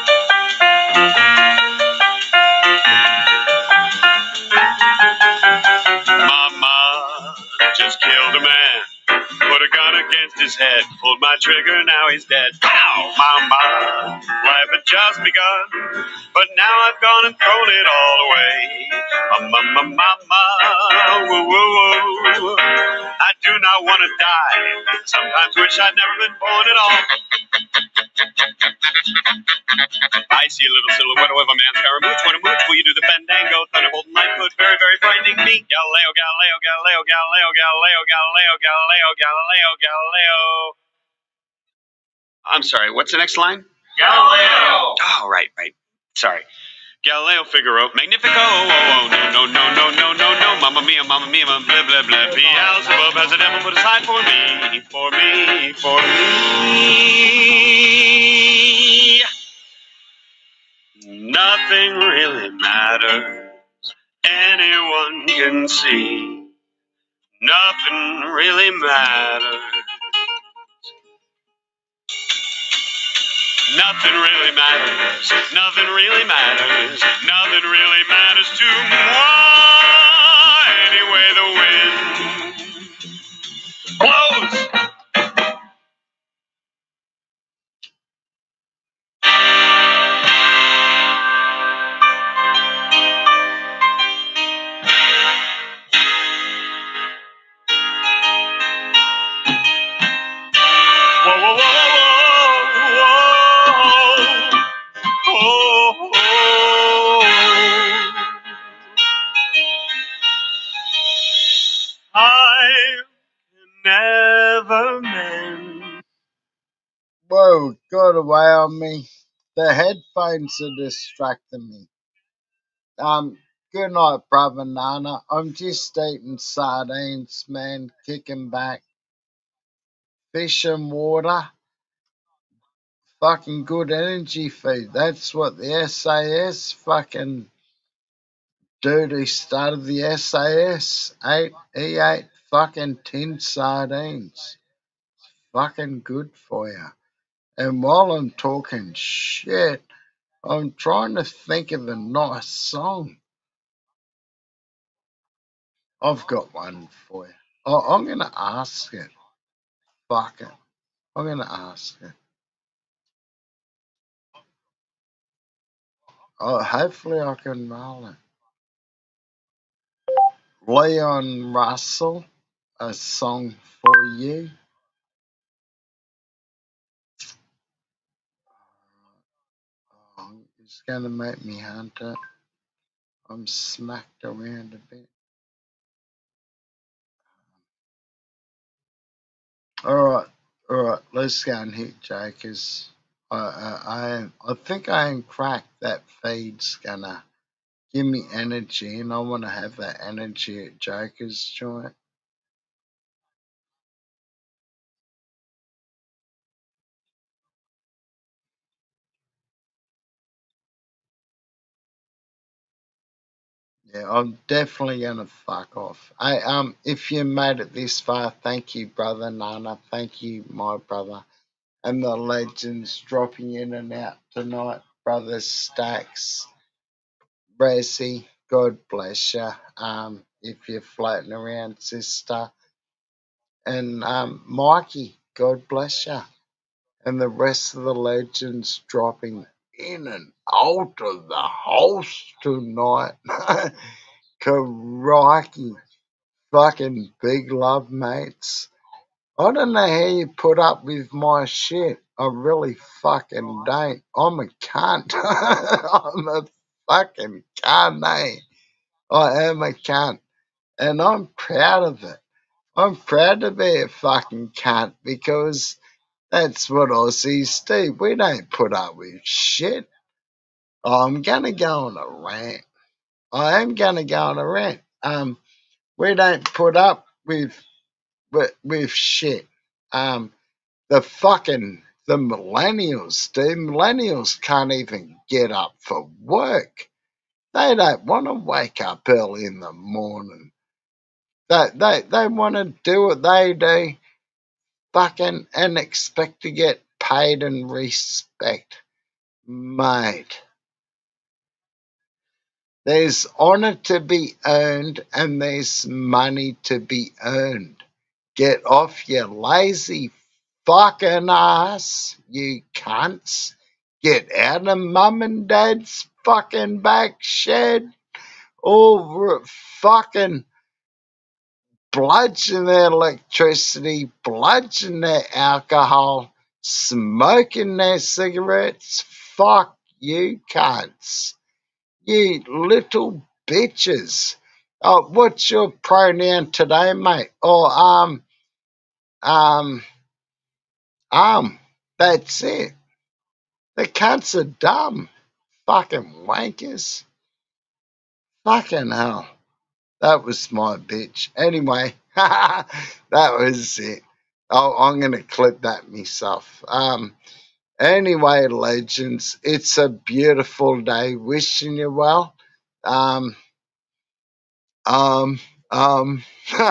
M: Mama just killed a man, put a gun against his head, pulled my trigger, now he's dead. Ow, mama, life had just begun, but now I've gone and thrown it all away. Mama, mama, woo, woo, woo. I do not want to die, sometimes wish I'd never been born at all. I see a little silhouette of a man, Scaramouche. When a mooch, will you do the fandango? Thunderbolt and lightfoot, very, very frightening me. Galileo, Galileo, Galileo, Galileo, Galileo, Galileo, Galileo, Galileo, Galileo. I'm sorry, what's the next line? Galileo. Oh, right, right. Sorry. Galileo Figaro, Magnifico, oh, oh, no, no, no, no, no, no, no, Mamma Mia, Mamma Mia, blah, blah, blah, Beelzebub has a devil put aside for me, for me, for me. Nothing really matters, anyone can see. Nothing really matters. Nothing really matters, nothing really matters, nothing really matters to moi. Anyway, the wind blows. Whoa, whoa, whoa, whoa, whoa, whoa, oh, oh. I can never mend.
A: Whoa, got away on me. The headphones are distracting me. Um, good night, brother Nana. I'm just eating sardines, man, kicking back. Fish and water. Fucking good energy feed. That's what the S A S fucking dude who started the S A S ate. He ate fucking tin sardines. Fucking good for you. And while I'm talking shit, I'm trying to think of a nice song. I've got one for you. Oh, I'm going to ask it. Fuck it. I'm going to ask her. Oh, hopefully I can roll it. Leon Russell, a song for you. Oh, it's going to make me hunt it. I'm smacked around a bit. Alright, alright, let's go and hit Jokers. I, I, I, am, I think I am cracked. That feed's gonna give me energy, and I want to have that energy at Joker's joint. Yeah, I'm definitely gonna fuck off. I um, if you made it this far, thank you, brother Nana. Thank you, my brother, and the legends dropping in and out tonight, brother Stacks, Resi. God bless you. Um, if you're floating around, sister, and um, Mikey. God bless you, and the rest of the legends dropping in and out of the house tonight. Crikey. Fucking big love, mates. I don't know how you put up with my shit. I really fucking don't. I'm a cunt. I'm a fucking cunt, eh? I am a cunt. And I'm proud of it. I'm proud to be a fucking cunt because that's what Aussies do. We don't put up with shit. I'm gonna go on a rant. I am gonna go on a rant. Um, we don't put up with with, with shit. Um, the fucking the millennials, the millennials can't even get up for work. They don't want to wake up early in the morning. They they they want to do what they do, fucking, and expect to get paid and respect, mate. There's honor to be earned and there's money to be earned. Get off your lazy fucking ass, you cunts. Get out of mum and dad's fucking back shed over fucking bludgeon their electricity, bludgeon their alcohol, smoking their cigarettes. Fuck you cunts. You little bitches. Oh, what's your pronoun today, mate? Oh, um, um, um, that's it. The cunts are dumb. Fucking wankers. Fucking hell. That was my bitch. Anyway, that was it. Oh, I'm going to clip that myself. Um, anyway, legends, it's a beautiful day. Wishing you well. Um, um, um,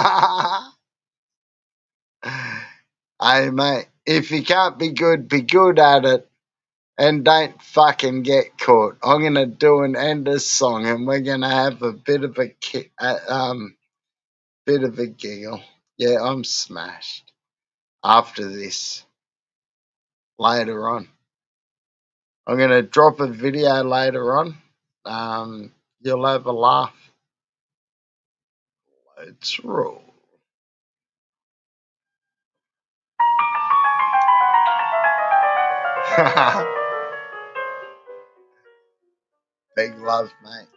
A: hey, mate, if you can't be good, be good at it. And don't fucking get caught. I'm gonna do an ender song, and we're gonna have a bit of a ki- uh, um, bit of a giggle. Yeah, I'm smashed. After this, later on, I'm gonna drop a video later on. Um, you'll have a laugh. Let's roll. Big love, mate.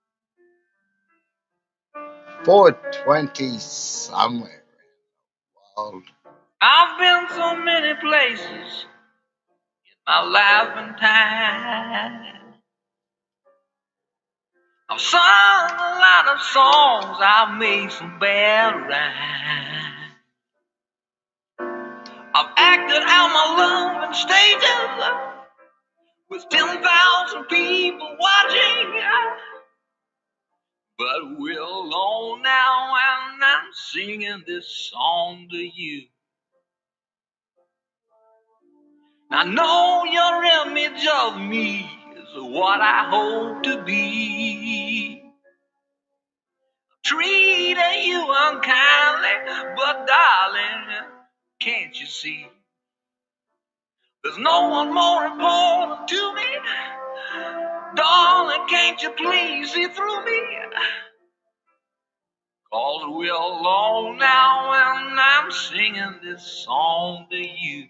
A: four twenty somewhere. World.
L: I've been so many places in my life and time. I've sung a lot of songs, I've made some bad rhymes. I've acted out my love in stages with ten thousand people watching. But we're alone now and I'm singing this song to you. I know your image of me is what I hope to be. Treated you unkindly, but darling, can't you see?
E: There's no one more important to me. Darling, can't you please see through me? Cause we're alone now and I'm singing this song to you.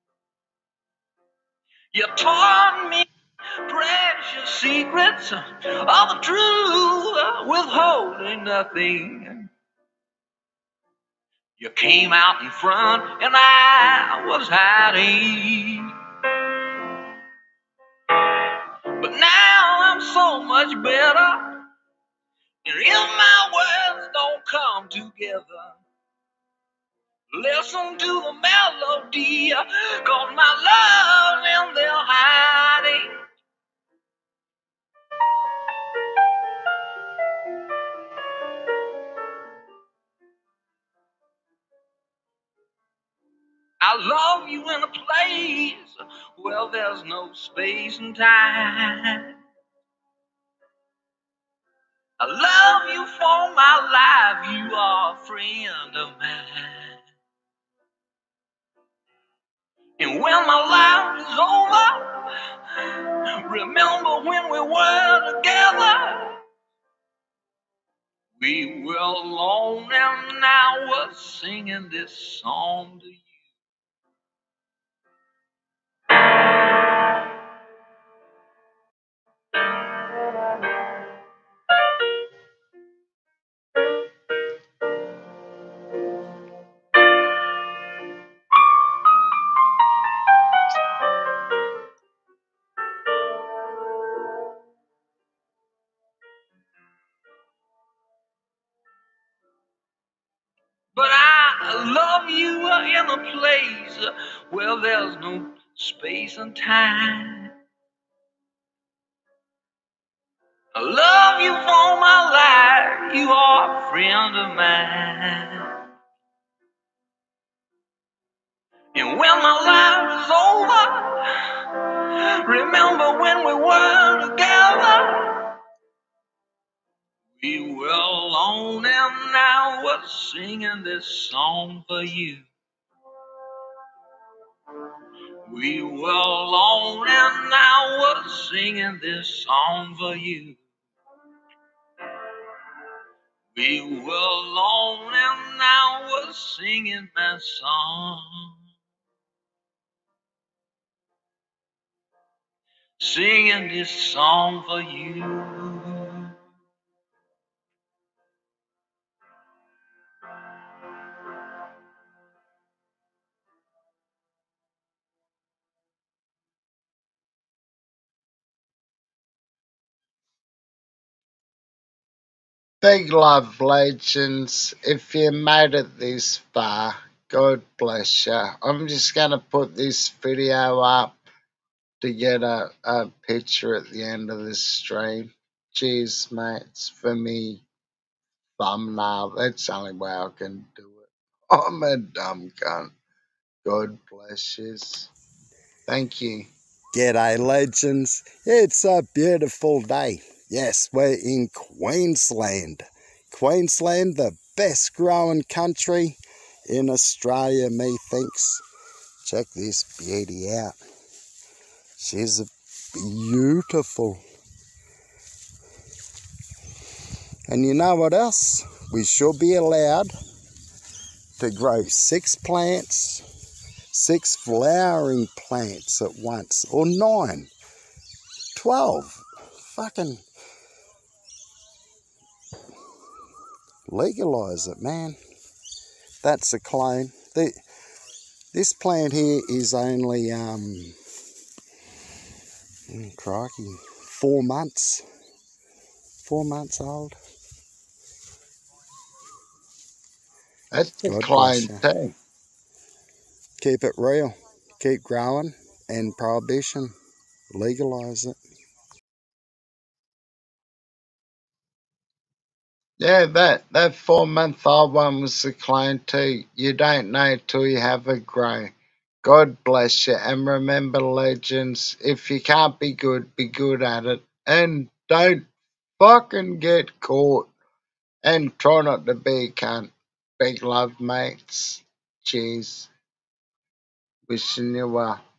E: You taught me precious secrets of the truth, withholding nothing. You came out in front and I was hiding. But now I'm so much better. And if my words don't come together, listen to the melody, cause my love's in there hiding. I love you in a place where there's no space and time. I love you for my life, you are a friend of mine. And when my life is over, remember when we were together. We were alone and I was singing this song to you. But I love you in a place where there's no space and time. I love you for my life, you are a friend of mine. And when my life is over, remember when we were together. We were alone and I was singing this song for you. We were alone and I was singing this song for you. We were alone and I was singing that song. Singing this song for you.
A: Big love, legends. If you made it this far, God bless you. I'm just going to put this video up to get a, a picture at the end of this stream. Cheers, mates, for me thumbnail. That's the only way I can do it. I'm a dumb cunt. God bless you. Thank you.
C: G'day, legends. It's a beautiful day. Yes, we're in Queensland. Queensland, the best growing country in Australia, methinks. Check this beauty out. She's a beautiful. And you know what else? We should be allowed to grow six plants, six flowering plants at once, or nine, twelve. Fucking legalise it, man. That's a clone. The, this plant here is only, um, mm, crikey, four months. Four months old.
A: That's a
C: God
A: clone
C: bless you.
A: too.
C: Keep it real. Keep growing. And prohibition. Legalise it.
A: Yeah, that, that four-month-old one was a clone too. You don't know till you have a grow. God bless you. And remember, legends, if you can't be good, be good at it. And don't fucking get caught. And try not to be a cunt. Big love, mates. Cheers. Wishing you well.